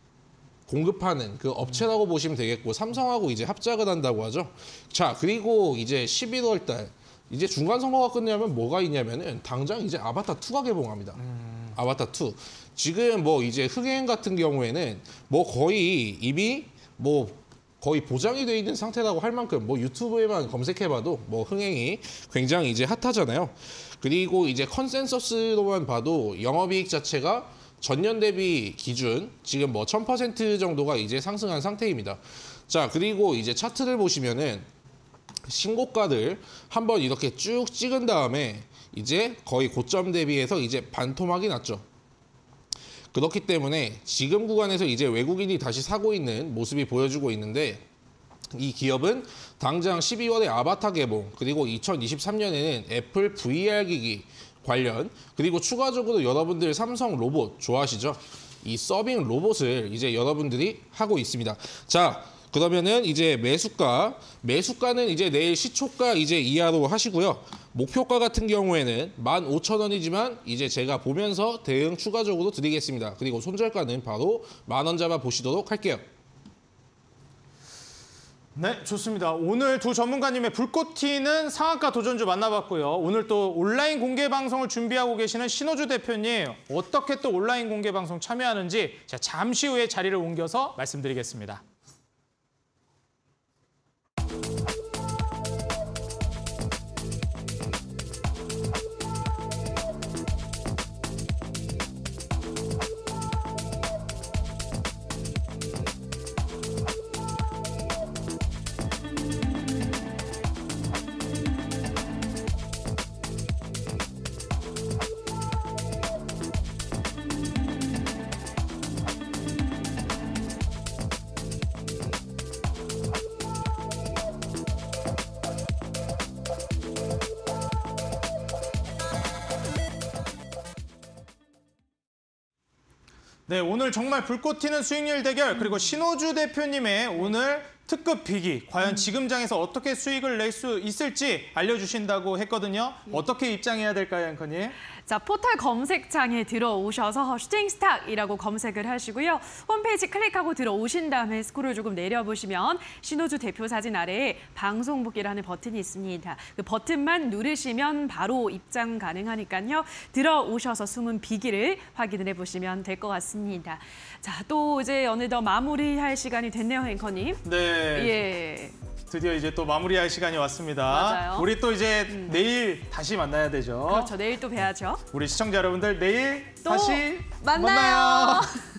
공급하는 그 업체라고 보시면 되겠고 삼성하고 이제 합작을 한다고 하죠. 자, 그리고 이제 십일월 달 이제 중간 선거가 끝나면 뭐가 있냐면은 당장 이제 아바타 투가 개봉합니다. 음. 아바타 투. 지금 뭐 이제 흥행 같은 경우에는 뭐 거의 이미 뭐 거의 보장이 돼 있는 상태라고 할 만큼 뭐 유튜브에만 검색해봐도 뭐 흥행이 굉장히 이제 핫하잖아요. 그리고 이제 컨센서스로만 봐도 영업이익 자체가 전년 대비 기준 지금 뭐 천 퍼센트 정도가 이제 상승한 상태입니다. 자, 그리고 이제 차트를 보시면은 신고가를 한번 이렇게 쭉 찍은 다음에 이제 거의 고점 대비해서 이제 반토막이 났죠. 그렇기 때문에 지금 구간에서 이제 외국인이 다시 사고 있는 모습이 보여주고 있는데 이 기업은 당장 십이월에 아바타 개봉 그리고 이천이십삼 년에는 애플 브이알 기기 관련 그리고 추가적으로 여러분들 삼성 로봇 좋아하시죠? 이 서빙 로봇을 이제 여러분들이 하고 있습니다. 자, 그러면은 이제 매수가 매수가는 이제 내일 시초가 이제 이하로 하시고요. 목표가 같은 경우에는 만 오천 원이지만 이제 제가 보면서 대응 추가적으로 드리겠습니다. 그리고 손절가는 바로 만 원 잡아 보시도록 할게요. 네, 좋습니다. 오늘 두 전문가님의 불꽃 튀는 상한가 도전주 만나봤고요. 오늘 또 온라인 공개 방송을 준비하고 계시는 신호주 대표님, 어떻게 또 온라인 공개 방송 참여하는지 제가 잠시 후에 자리를 옮겨서 말씀드리겠습니다. 네, 오늘 정말 불꽃 튀는 수익률 대결 그리고 신호주 대표님의 오늘 특급 비기 과연 지금장에서 어떻게 수익을 낼 수 있을지 알려주신다고 했거든요. 어떻게 입장해야 될까요, 앵커님? 자, 포털 검색창에 들어오셔서 슈팅스탁이라고 검색을 하시고요. 홈페이지 클릭하고 들어오신 다음에 스크롤 조금 내려보시면 신호주 대표 사진 아래에 방송 보기라는 버튼이 있습니다. 그 버튼만 누르시면 바로 입장 가능하니까요. 들어오셔서 숨은 비기를 확인을 해보시면 될 것 같습니다. 자, 또 이제 어느덧 마무리할 시간이 됐네요, 앵커님. 네. 예. 드디어 이제 또 마무리할 시간이 왔습니다. 맞아요. 우리 또 이제 음. 내일 다시 만나야 되죠. 그렇죠. 내일 또 뵈야죠. 우리 시청자 여러분들 내일 또 다시 만나요. 만나요.